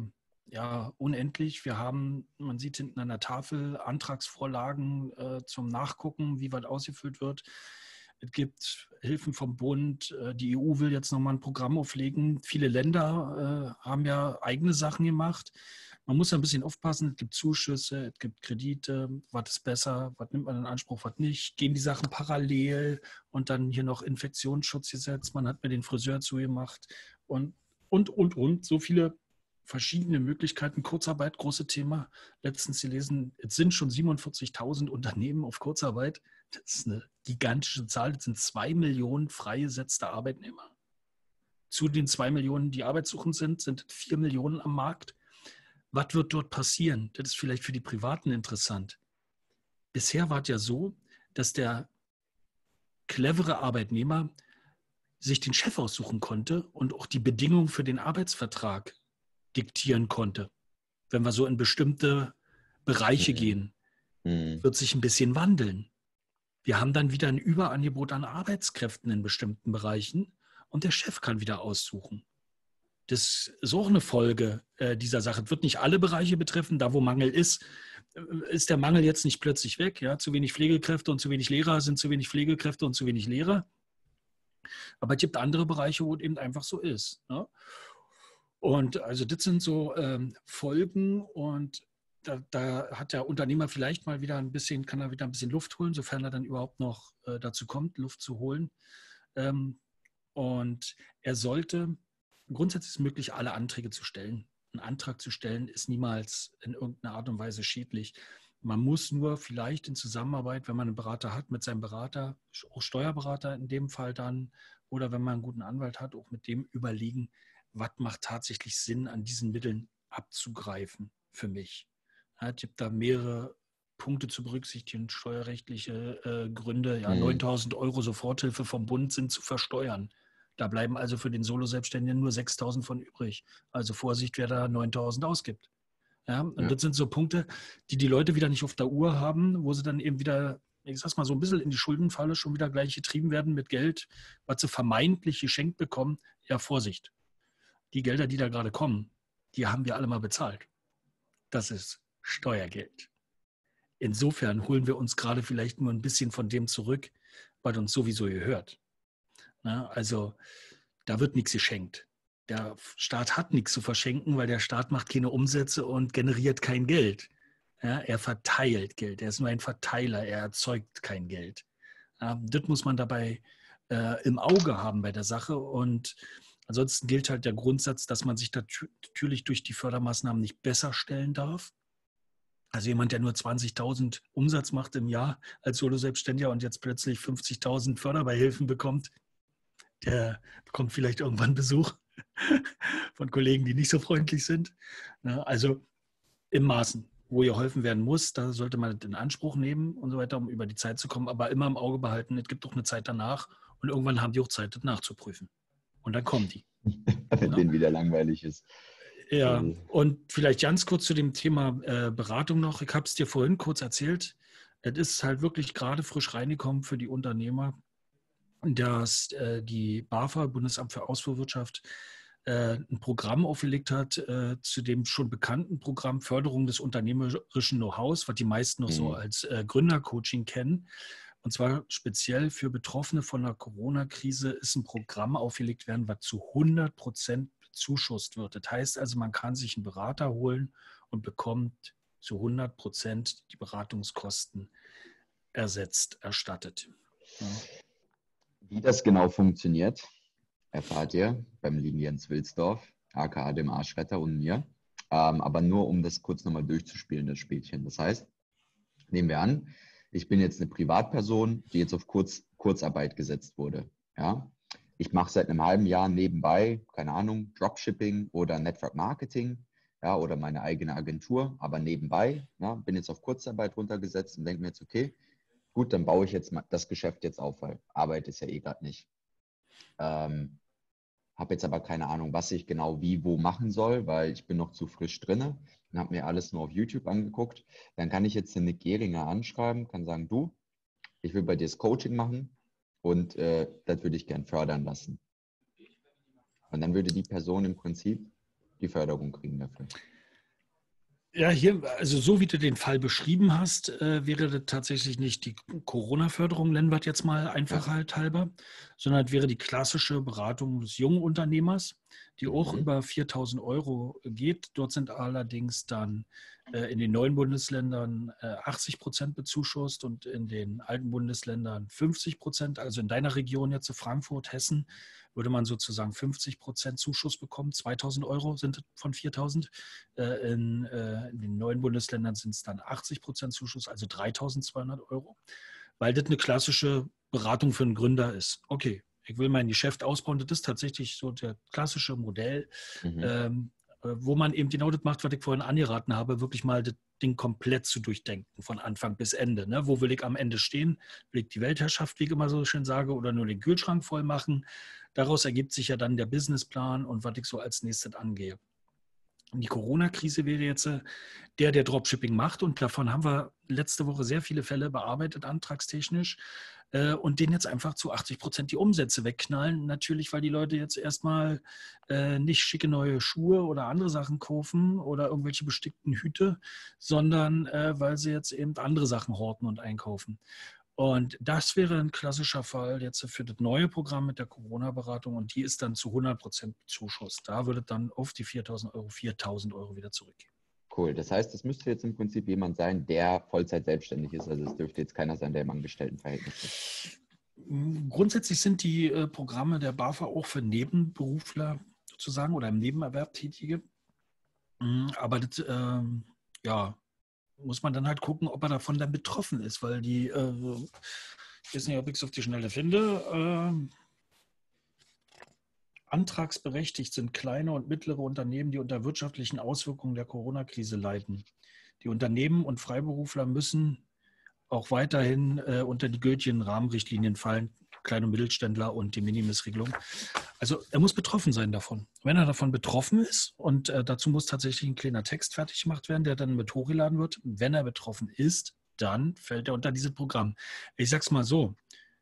Speaker 3: ja unendlich. Wir haben, man sieht hinten an der Tafel, Antragsvorlagen zum Nachgucken, wie was ausgefüllt wird. Es gibt Hilfen vom Bund. Die E U will jetzt nochmal ein Programm auflegen. Viele Länder äh, haben ja eigene Sachen gemacht. Man muss ein bisschen aufpassen. Es gibt Zuschüsse, es gibt Kredite. Was ist besser? Was nimmt man in Anspruch? Was nicht? Gehen die Sachen parallel? Und dann hier noch Infektionsschutzgesetz. Man hat mir den Friseur zugemacht. Und, und, und, und. So viele verschiedene Möglichkeiten. Kurzarbeit, große Thema. Letztens gelesen, es sind schon siebenundvierzigtausend Unternehmen auf Kurzarbeit. Das ist eine gigantische Zahl. Das sind zwei Millionen freigesetzte Arbeitnehmer. Zu den zwei Millionen, die arbeitssuchend sind, sind vier Millionen am Markt. Was wird dort passieren? Das ist vielleicht für die Privaten interessant. Bisher war es ja so, dass der clevere Arbeitnehmer sich den Chef aussuchen konnte und auch die Bedingungen für den Arbeitsvertrag diktieren konnte. Wenn wir so in bestimmte Bereiche
Speaker 1: Mhm.
Speaker 3: gehen,
Speaker 1: Mhm.
Speaker 3: wird sich ein bisschen wandeln. Wir haben dann wieder ein Überangebot an Arbeitskräften in bestimmten Bereichen und der Chef kann wieder aussuchen. Das ist auch eine Folge äh, dieser Sache. Es wird nicht alle Bereiche betreffen. Da, wo Mangel ist, äh, ist der Mangel jetzt nicht plötzlich weg. Ja? Zu wenig Pflegekräfte und zu wenig Lehrer sind zu wenig Pflegekräfte und zu wenig Lehrer. Aber es gibt andere Bereiche, wo es eben einfach so ist. Ne? Und also das sind so ähm, Folgen und da, da hat der Unternehmer vielleicht mal wieder ein bisschen, kann er wieder ein bisschen Luft holen, sofern er dann überhaupt noch äh, dazu kommt, Luft zu holen. Ähm, und er sollte, grundsätzlich ist es möglich, alle Anträge zu stellen. Ein Antrag zu stellen ist niemals in irgendeiner Art und Weise schädlich. Man muss nur vielleicht in Zusammenarbeit, wenn man einen Berater hat, mit seinem Berater, auch Steuerberater in dem Fall dann, oder wenn man einen guten Anwalt hat, auch mit dem überlegen, was macht tatsächlich Sinn, an diesen Mitteln abzugreifen für mich. Ja, es gibt da mehrere Punkte zu berücksichtigen, steuerrechtliche äh, Gründe. Ja,
Speaker 1: Mhm.
Speaker 3: neuntausend Euro Soforthilfe vom Bund sind zu versteuern. Da bleiben also für den Solo-Selbstständigen nur sechstausend von übrig. Also Vorsicht, wer da neuntausend ausgibt. Ja, und
Speaker 1: Ja.
Speaker 3: das sind so Punkte, die die Leute wieder nicht auf der Uhr haben, wo sie dann eben wieder, ich sag's mal, so ein bisschen in die Schuldenfalle schon wieder gleich getrieben werden mit Geld, was sie vermeintlich geschenkt bekommen. Ja, Vorsicht. Die Gelder, die da gerade kommen, die haben wir alle mal bezahlt. Das ist Steuergeld. Insofern holen wir uns gerade vielleicht nur ein bisschen von dem zurück, was uns sowieso gehört. Na, also da wird nichts geschenkt. Der Staat hat nichts zu verschenken, weil der Staat macht keine Umsätze und generiert kein Geld. Ja, er verteilt Geld. Er ist nur ein Verteiler. Er erzeugt kein Geld. Ja, das muss man dabei äh, im Auge haben bei der Sache. Und ansonsten gilt halt der Grundsatz, dass man sich natürlich durch die Fördermaßnahmen nicht besser stellen darf. Also jemand, der nur zwanzigtausend Umsatz macht im Jahr als Solo-Selbstständiger und jetzt plötzlich fünfzigtausend Förderbeihilfen bekommt, der bekommt vielleicht irgendwann Besuch von Kollegen, die nicht so freundlich sind. Also im Maßen, wo geholfen werden muss, da sollte man das in Anspruch nehmen und so weiter, um über die Zeit zu kommen, aber immer im Auge behalten, es gibt auch eine Zeit danach und irgendwann haben die auch Zeit, das nachzuprüfen. Und dann kommen die.
Speaker 1: Wenn
Speaker 3: Ja.
Speaker 1: denen wieder langweilig ist.
Speaker 3: Ja, und vielleicht ganz kurz zu dem Thema äh, Beratung noch. Ich habe es dir vorhin kurz erzählt. Es ist halt wirklich gerade frisch reingekommen für die Unternehmer, dass äh, die BAFA, Bundesamt für Ausfuhrwirtschaft, äh, ein Programm aufgelegt hat äh, zu dem schon bekannten Programm Förderung des unternehmerischen Know-hows, was die meisten noch
Speaker 1: Mhm.
Speaker 3: so als äh, Gründercoaching kennen. Und zwar speziell für Betroffene von der Corona-Krise ist ein Programm aufgelegt werden, was zu hundert Prozent bezuschusst wird. Das heißt also, man kann sich einen Berater holen und bekommt zu hundert Prozent die Beratungskosten ersetzt, erstattet. Ja.
Speaker 1: Wie das genau funktioniert, erfahrt ihr beim lieben Jens Wilsdorf, aka dem Arschretter und mir. Ähm, aber nur, um das kurz nochmal durchzuspielen, das Spielchen. Das heißt, nehmen wir an, ich bin jetzt eine Privatperson, die jetzt auf Kurz, Kurzarbeit gesetzt wurde. Ja? Ich mache seit einem halben Jahr nebenbei, keine Ahnung, Dropshipping oder Network Marketing, ja, oder meine eigene Agentur, aber nebenbei, ja, bin jetzt auf Kurzarbeit runtergesetzt und denke mir jetzt, okay, gut, dann baue ich jetzt mal das Geschäft jetzt auf, weil Arbeit ist ja eh gerade nicht. Ähm, habe jetzt aber keine Ahnung, was ich genau wie, wo machen soll, weil ich bin noch zu frisch drinne und habe mir alles nur auf YouTube angeguckt. Dann kann ich jetzt den Nick Gehringer anschreiben, kann sagen, du, ich will bei dir das Coaching machen und äh, das würde ich gern fördern lassen. Und dann würde die Person im Prinzip die Förderung kriegen dafür.
Speaker 3: Ja, hier, also so wie du den Fall beschrieben hast, äh, wäre das tatsächlich nicht die Corona-Förderung, nennen wir es jetzt mal Einfachheit halber, sondern es wäre die klassische Beratung des jungen Unternehmers, die auch
Speaker 1: Mhm.
Speaker 3: über viertausend Euro geht. Dort sind allerdings dann äh, in den neuen Bundesländern äh, achtzig Prozent bezuschusst und in den alten Bundesländern fünfzig Prozent. Also in deiner Region jetzt, Frankfurt, Hessen, würde man sozusagen fünfzig Prozent Zuschuss bekommen. zweitausend Euro sind von viertausend. Äh, in, äh, in den neuen Bundesländern sind es dann achtzig Prozent Zuschuss, also dreitausendzweihundert Euro, weil das eine klassische Beratung für einen Gründer ist. Okay, ich will mein Geschäft ausbauen, das ist tatsächlich so der klassische Modell.
Speaker 1: Mhm.
Speaker 3: Ähm, wo man eben genau das macht, was ich vorhin angeraten habe, wirklich mal das Ding komplett zu durchdenken, von Anfang bis Ende. Ne? Wo will ich am Ende stehen? Will ich die Weltherrschaft, wie ich immer so schön sage, oder nur den Kühlschrank voll machen? Daraus ergibt sich ja dann der Businessplan und was ich so als nächstes angehe. Die Corona-Krise wäre jetzt der, der Dropshipping macht, und davon haben wir letzte Woche sehr viele Fälle bearbeitet, antragstechnisch, äh, und denen jetzt einfach zu achtzig Prozent die Umsätze wegknallen. Natürlich, weil die Leute jetzt erstmal äh, nicht schicke neue Schuhe oder andere Sachen kaufen oder irgendwelche bestickten Hüte, sondern äh, weil sie jetzt eben andere Sachen horten und einkaufen. Und das wäre ein klassischer Fall jetzt für das neue Programm mit der Corona-Beratung, und die ist dann zu hundert Prozent Zuschuss. Da würde dann auf die viertausend Euro viertausend Euro wieder zurückgehen.
Speaker 1: Cool. Das heißt, es müsste jetzt im Prinzip jemand sein, der Vollzeit selbstständig ist. Also es dürfte jetzt keiner sein, der im Angestelltenverhältnis ist.
Speaker 3: Grundsätzlich sind die äh, Programme der BAFA auch für Nebenberufler sozusagen oder im Nebenerwerb Tätige. Aber das, ähm, ja, muss man dann halt gucken, ob er davon dann betroffen ist, weil die, äh, ich weiß nicht, ob ich es auf die Schnelle finde, äh, antragsberechtigt sind kleine und mittlere Unternehmen, die unter wirtschaftlichen Auswirkungen der Corona-Krise leiden. Die Unternehmen und Freiberufler müssen auch weiterhin äh, unter die gültigen Rahmenrichtlinien fallen, Klein- und Mittelständler und die Minimis-Regelung. Also er muss betroffen sein davon. Wenn er davon betroffen ist, und äh, dazu muss tatsächlich ein kleiner Text fertig gemacht werden, der dann mit hochgeladen wird. Wenn er betroffen ist, dann fällt er unter dieses Programm. Ich sage es mal so,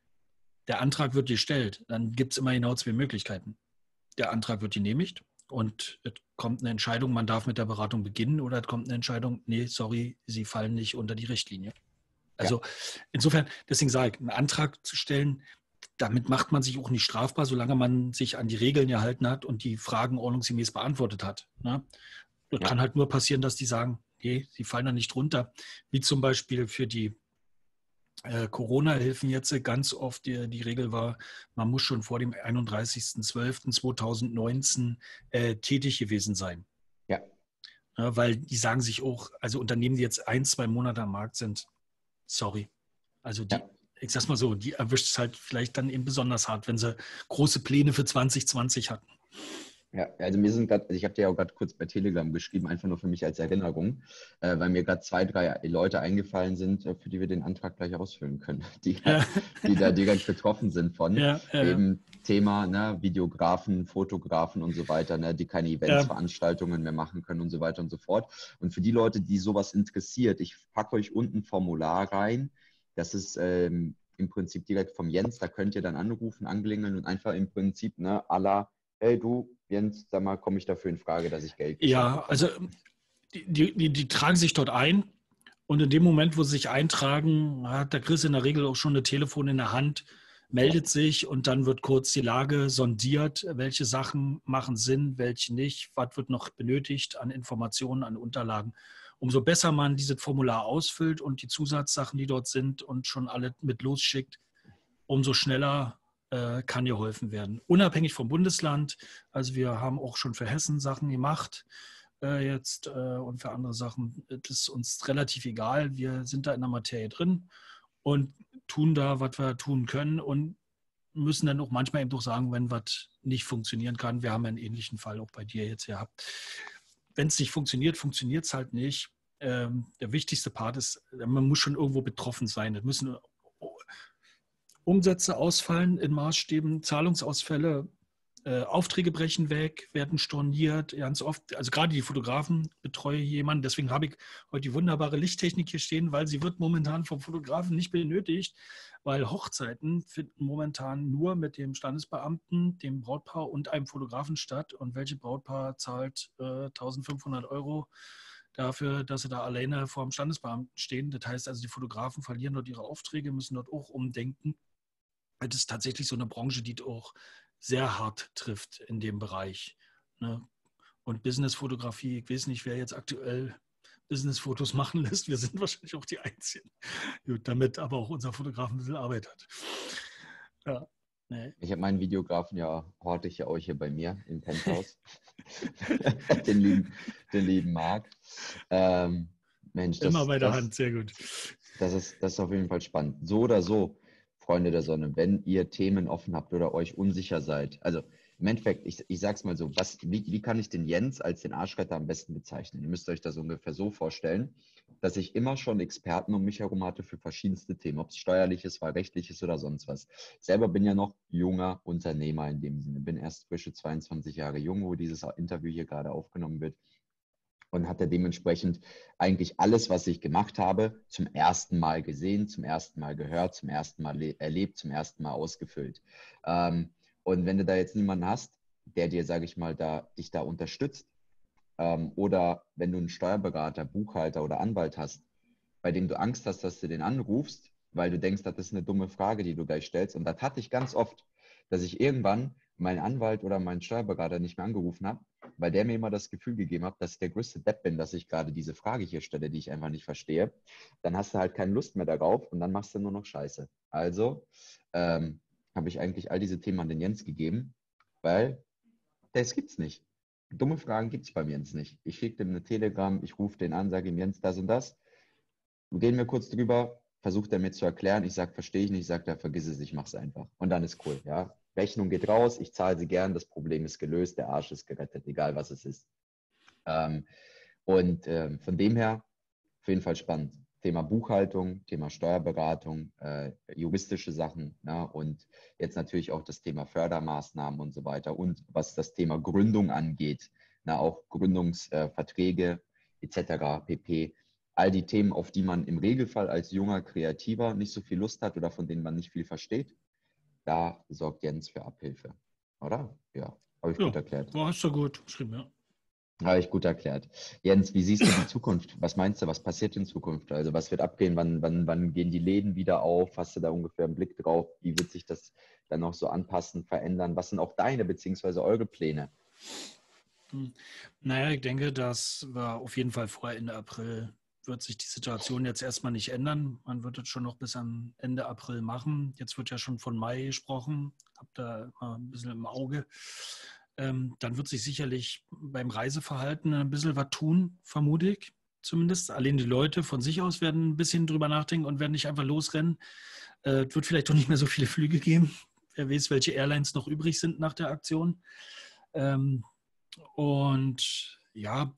Speaker 3: der Antrag wird gestellt, dann gibt es immer genau zwei Möglichkeiten. Der Antrag wird genehmigt und es kommt eine Entscheidung, man darf mit der Beratung beginnen, oder es kommt eine Entscheidung, nee, sorry, Sie fallen nicht unter die Richtlinie. Also ja. Insofern, deswegen sage ich, einen Antrag zu stellen, damit macht man sich auch nicht strafbar, solange man sich an die Regeln gehalten hat und die Fragen ordnungsgemäß beantwortet hat. Ne? Das ja. kann halt nur passieren, dass die sagen, nee, sie fallen da nicht runter. Wie zum Beispiel für die äh, Corona-Hilfen jetzt ganz oft die, die Regel war, man muss schon vor dem einunddreißigsten zwölften zweitausendneunzehn äh, tätig gewesen sein.
Speaker 1: Ja.
Speaker 3: Ja. Weil die sagen sich auch, also Unternehmen, die jetzt ein, zwei Monate am Markt sind, sorry. Also die, ja. ich sag's mal so, die erwischt es halt vielleicht dann eben besonders hart, wenn sie große Pläne für zwanzig zwanzig hatten.
Speaker 1: Ja, also mir sind gerade, also ich habe dir ja auch gerade kurz bei Telegram geschrieben, einfach nur für mich als Erinnerung, äh, weil mir gerade zwei, drei Leute eingefallen sind, für die wir den Antrag gleich ausfüllen können, die, ja. die da direkt betroffen sind von
Speaker 3: ja, ja,
Speaker 1: eben Thema, ne, Videografen, Fotografen und so weiter, ne, die keine Events, ja. Veranstaltungen mehr machen können und so weiter und so fort. Und für die Leute, die sowas interessiert, ich packe euch unten ein Formular rein, das ist ähm, im Prinzip direkt vom Jens, da könnt ihr dann anrufen, anklingeln und einfach im Prinzip, ne, à la, hey du, Jens, sag mal, komme ich dafür in Frage, dass ich Geld kriege?
Speaker 3: Ja, also die, die, die tragen sich dort ein, und in dem Moment, wo sie sich eintragen, hat der Chris in der Regel auch schon ein Telefon in der Hand, meldet ja. sich, und dann wird kurz die Lage sondiert, welche Sachen machen Sinn, welche nicht, was wird noch benötigt an Informationen, an Unterlagen. Umso besser man dieses Formular ausfüllt und die Zusatzsachen, die dort sind, und schon alle mit losschickt, umso schneller äh, kann geholfen werden. Unabhängig vom Bundesland. Also wir haben auch schon für Hessen Sachen gemacht äh, jetzt äh, und für andere Sachen. Das ist uns relativ egal. Wir sind da in der Materie drin und tun da, was wir tun können, und müssen dann auch manchmal eben doch sagen, wenn was nicht funktionieren kann. Wir haben einen ähnlichen Fall auch bei dir jetzt gehabt. Wenn es nicht funktioniert, funktioniert es halt nicht. Ähm, der wichtigste Part ist, man muss schon irgendwo betroffen sein. Es müssen Umsätze ausfallen in Maßstäben, Zahlungsausfälle, äh, Aufträge brechen weg, werden storniert, ganz oft. Also gerade die Fotografen betreue jemanden. Deswegen habe ich heute die wunderbare Lichttechnik hier stehen, weil sie wird momentan vom Fotografen nicht benötigt, weil Hochzeiten finden momentan nur mit dem Standesbeamten, dem Brautpaar und einem Fotografen statt. Und welche Brautpaar zahlt äh, eintausendfünfhundert Euro dafür, dass sie da alleine vor dem Standesbeamten stehen? Das heißt also, die Fotografen verlieren dort ihre Aufträge, müssen dort auch umdenken. Das ist tatsächlich so eine Branche, die auch sehr hart trifft in dem Bereich. Ne? Und Businessfotografie, ich weiß nicht, wer jetzt aktuell Businessfotos machen lässt. Wir sind wahrscheinlich auch die Einzigen. Gut, damit aber auch unser Fotograf ein bisschen Arbeit hat. Ja, nee.
Speaker 1: Ich habe meinen Videografen ja, horte ich ja auch hier bei mir im Penthouse. den, lieben, den lieben Marc. Ähm, Mensch, das,
Speaker 3: Immer bei der
Speaker 1: das,
Speaker 3: Hand, sehr gut.
Speaker 1: Das ist, das ist auf jeden Fall spannend. So oder so, Freunde der Sonne, wenn ihr Themen offen habt oder euch unsicher seid, also im Endeffekt, ich, ich sage es mal so, was, wie, wie kann ich den Jens als den Arschretter am besten bezeichnen? Ihr müsst euch das ungefähr so vorstellen, dass ich immer schon Experten um mich herum hatte für verschiedenste Themen, ob es steuerliches war, rechtliches oder sonst was. Ich selber bin ja noch junger Unternehmer in dem Sinne, bin erst frische zweiundzwanzig Jahre jung, wo dieses Interview hier gerade aufgenommen wird. Und hatte dementsprechend eigentlich alles, was ich gemacht habe, zum ersten Mal gesehen, zum ersten Mal gehört, zum ersten Mal erlebt, zum ersten Mal ausgefüllt. Ähm, und wenn du da jetzt niemanden hast, der dir, sage ich mal, da, dich da unterstützt, ähm, oder wenn du einen Steuerberater, Buchhalter oder Anwalt hast, bei dem du Angst hast, dass du den anrufst, weil du denkst, das ist eine dumme Frage, die du gleich stellst. Und das hatte ich ganz oft, dass ich irgendwann meinen Anwalt oder meinen Steuerberater nicht mehr angerufen habe, weil der mir immer das Gefühl gegeben hat, dass ich der größte Depp bin, dass ich gerade diese Frage hier stelle, die ich einfach nicht verstehe. Dann hast du halt keine Lust mehr darauf und dann machst du nur noch Scheiße. Also ähm, habe ich eigentlich all diese Themen an den Jens gegeben, weil das gibt's nicht. Dumme Fragen gibt es beim Jens nicht. Ich schicke dem eine Telegram, ich rufe den an, sage ihm, Jens, das und das. Reden wir kurz drüber, versucht er mir zu erklären. Ich sage, verstehe ich nicht. Ich sage, da vergiss es, ich mache es einfach. Und dann ist cool. Ja? Rechnung geht raus, ich zahle sie gern, das Problem ist gelöst, der Arsch ist gerettet, egal was es ist. Ähm, und ähm, von dem her, auf jeden Fall spannend. Thema Buchhaltung, Thema Steuerberatung, äh, juristische Sachen, ja, und jetzt natürlich auch das Thema Fördermaßnahmen und so weiter. Und was das Thema Gründung angeht, na, auch Gründungsverträge äh, et cetera pp. All die Themen, auf die man im Regelfall als junger Kreativer nicht so viel Lust hat oder von denen man nicht viel versteht, da sorgt Jens für Abhilfe. Oder? Ja, habe ich
Speaker 3: Ja,
Speaker 1: gut erklärt.
Speaker 3: war hast du gut geschrieben, ja.
Speaker 1: Habe ich gut erklärt. Jens, wie siehst du die Zukunft? Was meinst du, was passiert in Zukunft? Also was wird abgehen? Wann, wann, wann gehen die Läden wieder auf? Hast du da ungefähr einen Blick drauf? Wie wird sich das dann noch so anpassen, verändern? Was sind auch deine bzw. eure Pläne?
Speaker 3: Hm. Naja, ich denke, das war auf jeden Fall vor Ende April. Wird sich die Situation jetzt erstmal nicht ändern. Man wird es schon noch bis am Ende April machen. Jetzt wird ja schon von Mai gesprochen. Hab da mal ein bisschen im Auge. Ähm, dann wird sich sicherlich beim Reiseverhalten ein bisschen was tun, vermute ich zumindest. Allein die Leute von sich aus werden ein bisschen drüber nachdenken und werden nicht einfach losrennen. Äh, es wird vielleicht doch nicht mehr so viele Flüge geben. Wer weiß, welche Airlines noch übrig sind nach der Aktion. Ähm, und ja,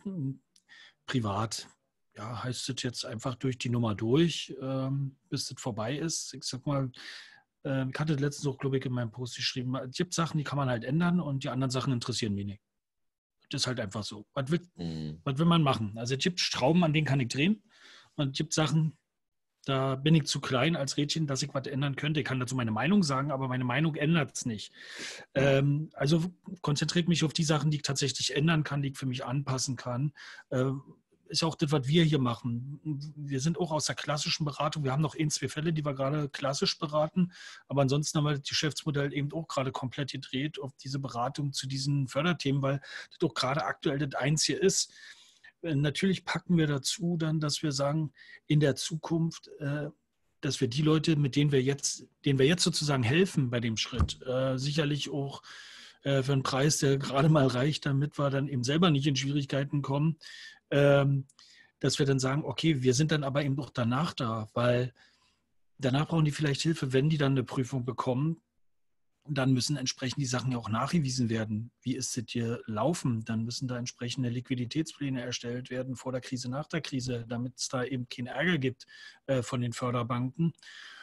Speaker 3: privat. Ja, heißt es jetzt einfach durch die Nummer durch, ähm, bis es vorbei ist. Ich sag mal, äh, ich hatte letztens auch, glaube ich, in meinem Post geschrieben, es gibt Sachen, die kann man halt ändern und die anderen Sachen interessieren mich nicht. Das ist halt einfach so. Was will,
Speaker 1: Mhm.
Speaker 3: was will man machen? Also es gibt Schrauben, an denen kann ich drehen und es gibt Sachen, da bin ich zu klein als Rädchen, dass ich was ändern könnte. Ich kann dazu meine Meinung sagen, aber meine Meinung ändert es nicht. Ähm, also konzentriert mich auf die Sachen, die ich tatsächlich ändern kann, die ich für mich anpassen kann. Äh, ist ja auch das, was wir hier machen. Wir sind auch aus der klassischen Beratung. Wir haben noch ein, zwei Fälle, die wir gerade klassisch beraten. Aber ansonsten haben wir das Geschäftsmodell eben auch gerade komplett gedreht auf diese Beratung zu diesen Förderthemen, weil das doch gerade aktuell das Einzige ist. Natürlich packen wir dazu dann, dass wir sagen, in der Zukunft, äh, dass wir die Leute, mit denen wir jetzt, denen wir jetzt sozusagen helfen bei dem Schritt, äh, sicherlich auch äh, für einen Preis, der gerade mal reicht, damit wir dann eben selber nicht in Schwierigkeiten kommen, ähm, dass wir dann sagen, okay, wir sind dann aber eben auch danach da, weil danach brauchen die vielleicht Hilfe, wenn die dann eine Prüfung bekommen. Dann müssen entsprechend die Sachen ja auch nachgewiesen werden. Wie ist es hier laufen? Dann müssen da entsprechende Liquiditätspläne erstellt werden vor der Krise, nach der Krise, damit es da eben keinen Ärger gibt äh, von den Förderbanken.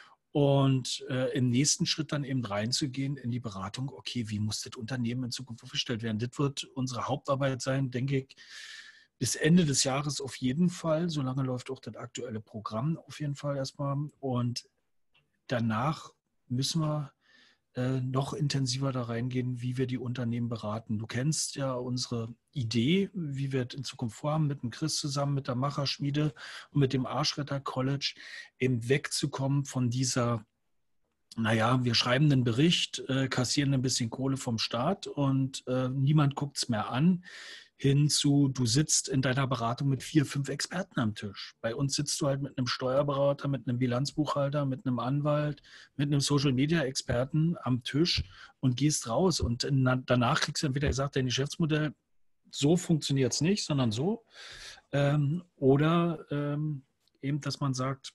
Speaker 3: Und äh, im nächsten Schritt dann eben reinzugehen in die Beratung, okay, wie muss das Unternehmen in Zukunft aufgestellt werden? Das wird unsere Hauptarbeit sein, denke ich, bis Ende des Jahres auf jeden Fall. Solange läuft auch das aktuelle Programm auf jeden Fall erstmal. Und danach müssen wir noch intensiver da reingehen, wie wir die Unternehmen beraten. Du kennst ja unsere Idee, wie wir es in Zukunft vorhaben, mit dem Chris zusammen, mit der Macherschmiede und mit dem Arschretter College, eben wegzukommen von dieser, naja, wir schreiben einen Bericht, äh, kassieren ein bisschen Kohle vom Staat und äh, niemand guckt es mehr an, hin zu, du sitzt in deiner Beratung mit vier, fünf Experten am Tisch. Bei uns sitzt du halt mit einem Steuerberater, mit einem Bilanzbuchhalter, mit einem Anwalt, mit einem Social-Media-Experten am Tisch und gehst raus. Und danach kriegst du entweder gesagt, dein Geschäftsmodell, so funktioniert es nicht, sondern so. Ähm, oder ähm, eben, dass man sagt,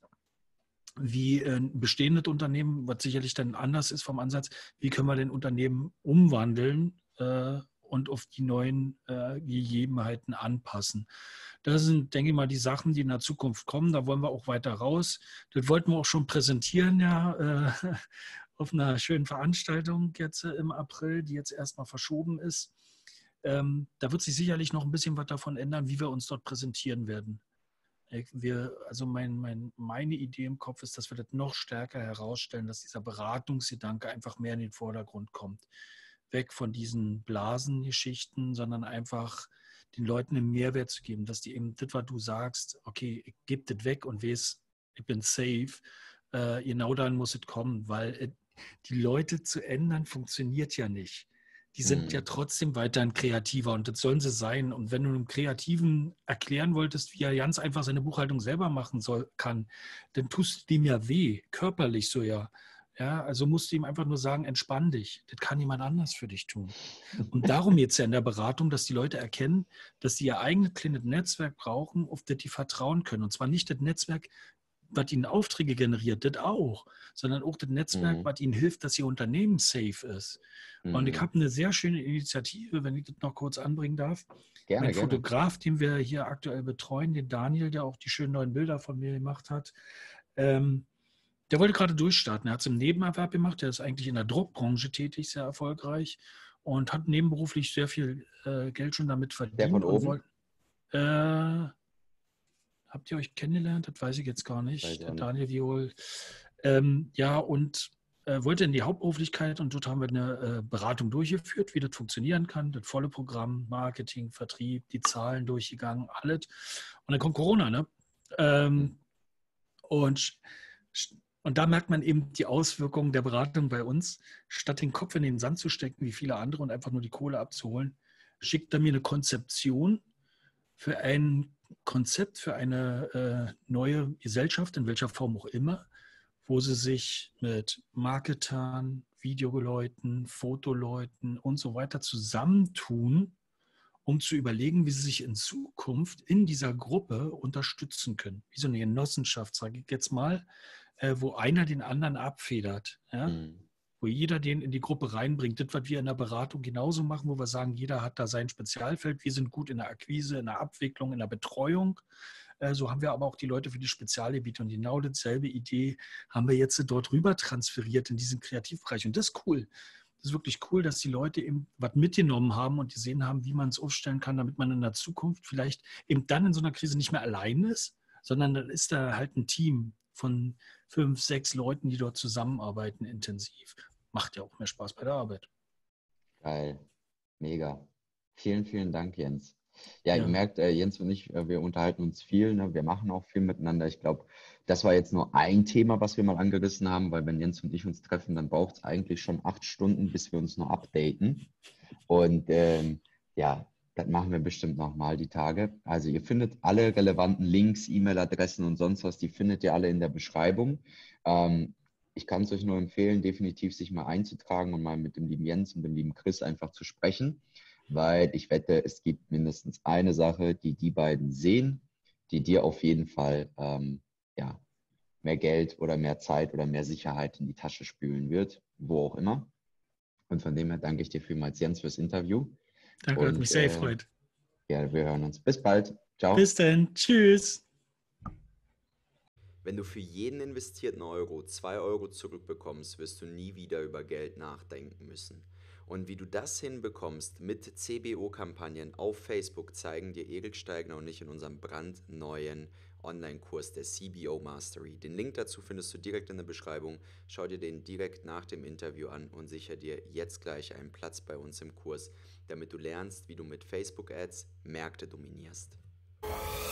Speaker 3: wie ein bestehendes Unternehmen, was sicherlich dann anders ist vom Ansatz, wie können wir den Unternehmen umwandeln, äh, und auf die neuen äh, Gegebenheiten anpassen. Das sind, denke ich mal, die Sachen, die in der Zukunft kommen. Da wollen wir auch weiter raus. Das wollten wir auch schon präsentieren, ja, äh, auf einer schönen Veranstaltung jetzt äh, im April, die jetzt erstmal verschoben ist. Ähm, da wird sich sicherlich noch ein bisschen was davon ändern, wie wir uns dort präsentieren werden. Wir, also mein, mein, meine Idee im Kopf ist, dass wir das noch stärker herausstellen, dass dieser Beratungsgedanke einfach mehr in den Vordergrund kommt. Weg von diesen Blasengeschichten, sondern einfach den Leuten einen Mehrwert zu geben, dass die eben das, was du sagst, okay, ich gebe das weg und weiß, ich bin safe, äh, genau dann muss es kommen, weil äh, die Leute zu ändern funktioniert ja nicht. Die sind
Speaker 1: Mhm.
Speaker 3: ja trotzdem weiterhin kreativer und das sollen sie sein. Und wenn du einem Kreativen erklären wolltest, wie er ganz einfach seine Buchhaltung selber machen soll, kann, dann tust du dem ja weh, körperlich so ja. Ja, also musst du ihm einfach nur sagen, entspann dich. Das kann jemand anders für dich tun. Und darum jetzt ja in der Beratung, dass die Leute erkennen, dass sie ihr eigenes kleines Netzwerk brauchen, auf das die vertrauen können. Und zwar nicht das Netzwerk, was ihnen Aufträge generiert, das auch, sondern auch das Netzwerk,
Speaker 1: Mhm.
Speaker 3: was ihnen hilft, dass ihr Unternehmen safe ist. Und ich
Speaker 1: Mhm.
Speaker 3: habe eine sehr schöne Initiative, wenn ich das noch kurz anbringen darf.
Speaker 1: Gerne,
Speaker 3: Mein
Speaker 1: gerne.
Speaker 3: Fotograf, den wir hier aktuell betreuen, den Daniel, der auch die schönen neuen Bilder von mir gemacht hat, ähm, der wollte gerade durchstarten. Er hat es im Nebenerwerb gemacht. Er ist eigentlich in der Druckbranche tätig, sehr erfolgreich und hat nebenberuflich sehr viel äh, Geld schon damit
Speaker 1: Der von
Speaker 3: verdient und
Speaker 1: oben?
Speaker 3: wollte. Äh, habt ihr euch kennengelernt? Das weiß ich jetzt gar
Speaker 1: Weiß
Speaker 3: nicht.
Speaker 1: ich
Speaker 3: Der
Speaker 1: auch nicht.
Speaker 3: Daniel Viol. Ähm, ja, und äh, wollte in die Hauptberuflichkeit und dort haben wir eine äh, Beratung durchgeführt, wie das funktionieren kann. Das volle Programm, Marketing, Vertrieb, die Zahlen durchgegangen, alles. Und dann kommt Corona, ne?
Speaker 1: Mhm.
Speaker 3: Ähm, und Und da merkt man eben die Auswirkungen der Beratung bei uns. Statt den Kopf in den Sand zu stecken, wie viele andere, und einfach nur die Kohle abzuholen, schickt er mir eine Konzeption für ein Konzept, für eine äh, neue Gesellschaft, in welcher Form auch immer, wo sie sich mit Marketern, Videoleuten, Fotoleuten und so weiter zusammentun, um zu überlegen, wie sie sich in Zukunft in dieser Gruppe unterstützen können. Wie so eine Genossenschaft, sage ich jetzt mal, äh, wo einer den anderen abfedert. Ja?
Speaker 1: Mhm.
Speaker 3: Wo jeder den in die Gruppe reinbringt. Das, was wir in der Beratung genauso machen, wo wir sagen, jeder hat da sein Spezialfeld. Wir sind gut in der Akquise, in der Abwicklung, in der Betreuung. Äh, so haben wir aber auch die Leute für die Spezialgebiete. Und genau dieselbe Idee haben wir jetzt dort rüber transferiert in diesen Kreativbereich. Und das ist cool. Das ist wirklich cool, dass die Leute eben was mitgenommen haben und gesehen haben, wie man es aufstellen kann, damit man in der Zukunft vielleicht eben dann in so einer Krise nicht mehr allein ist, sondern dann ist da halt ein Team von fünf, sechs Leuten, die dort zusammenarbeiten intensiv. Macht ja auch mehr Spaß bei der Arbeit.
Speaker 1: Geil. Mega. Vielen, vielen Dank, Jens. Ja, ihr
Speaker 3: Ja,
Speaker 1: merkt, äh, Jens und ich, äh, wir unterhalten uns viel, ne? Wir machen auch viel miteinander. Ich glaube, das war jetzt nur ein Thema, was wir mal angerissen haben, weil wenn Jens und ich uns treffen, dann braucht es eigentlich schon acht Stunden, bis wir uns nur updaten. Und ähm, ja, das machen wir bestimmt nochmal die Tage. Also ihr findet alle relevanten Links, E-Mail-Adressen und sonst was, die findet ihr alle in der Beschreibung. Ähm, ich kann es euch nur empfehlen, definitiv sich mal einzutragen und mal mit dem lieben Jens und dem lieben Chris einfach zu sprechen, weil ich wette, es gibt mindestens eine Sache, die die beiden sehen, die dir auf jeden Fall ähm, ja, mehr Geld oder mehr Zeit oder mehr Sicherheit in die Tasche spülen wird, wo auch immer. Und von dem her danke ich dir vielmals, Jens, fürs Interview.
Speaker 3: danke, hat mich
Speaker 1: Und
Speaker 3: sehr
Speaker 1: äh,
Speaker 3: gefreut.
Speaker 1: ja, wir hören uns. Bis bald. Ciao.
Speaker 3: Bis dann. Tschüss.
Speaker 2: Wenn du für jeden investierten Euro zwei Euro zurückbekommst, wirst du nie wieder über Geld nachdenken müssen. Und wie du das hinbekommst mit C B O-Kampagnen auf Facebook, zeigen dir Erik Steigner und ich in unserem brandneuen Online-Kurs der C B O Mastery. Den Link dazu findest du direkt in der Beschreibung. Schau dir den direkt nach dem Interview an und sichere dir jetzt gleich einen Platz bei uns im Kurs, damit du lernst, wie du mit Facebook-Ads Märkte dominierst.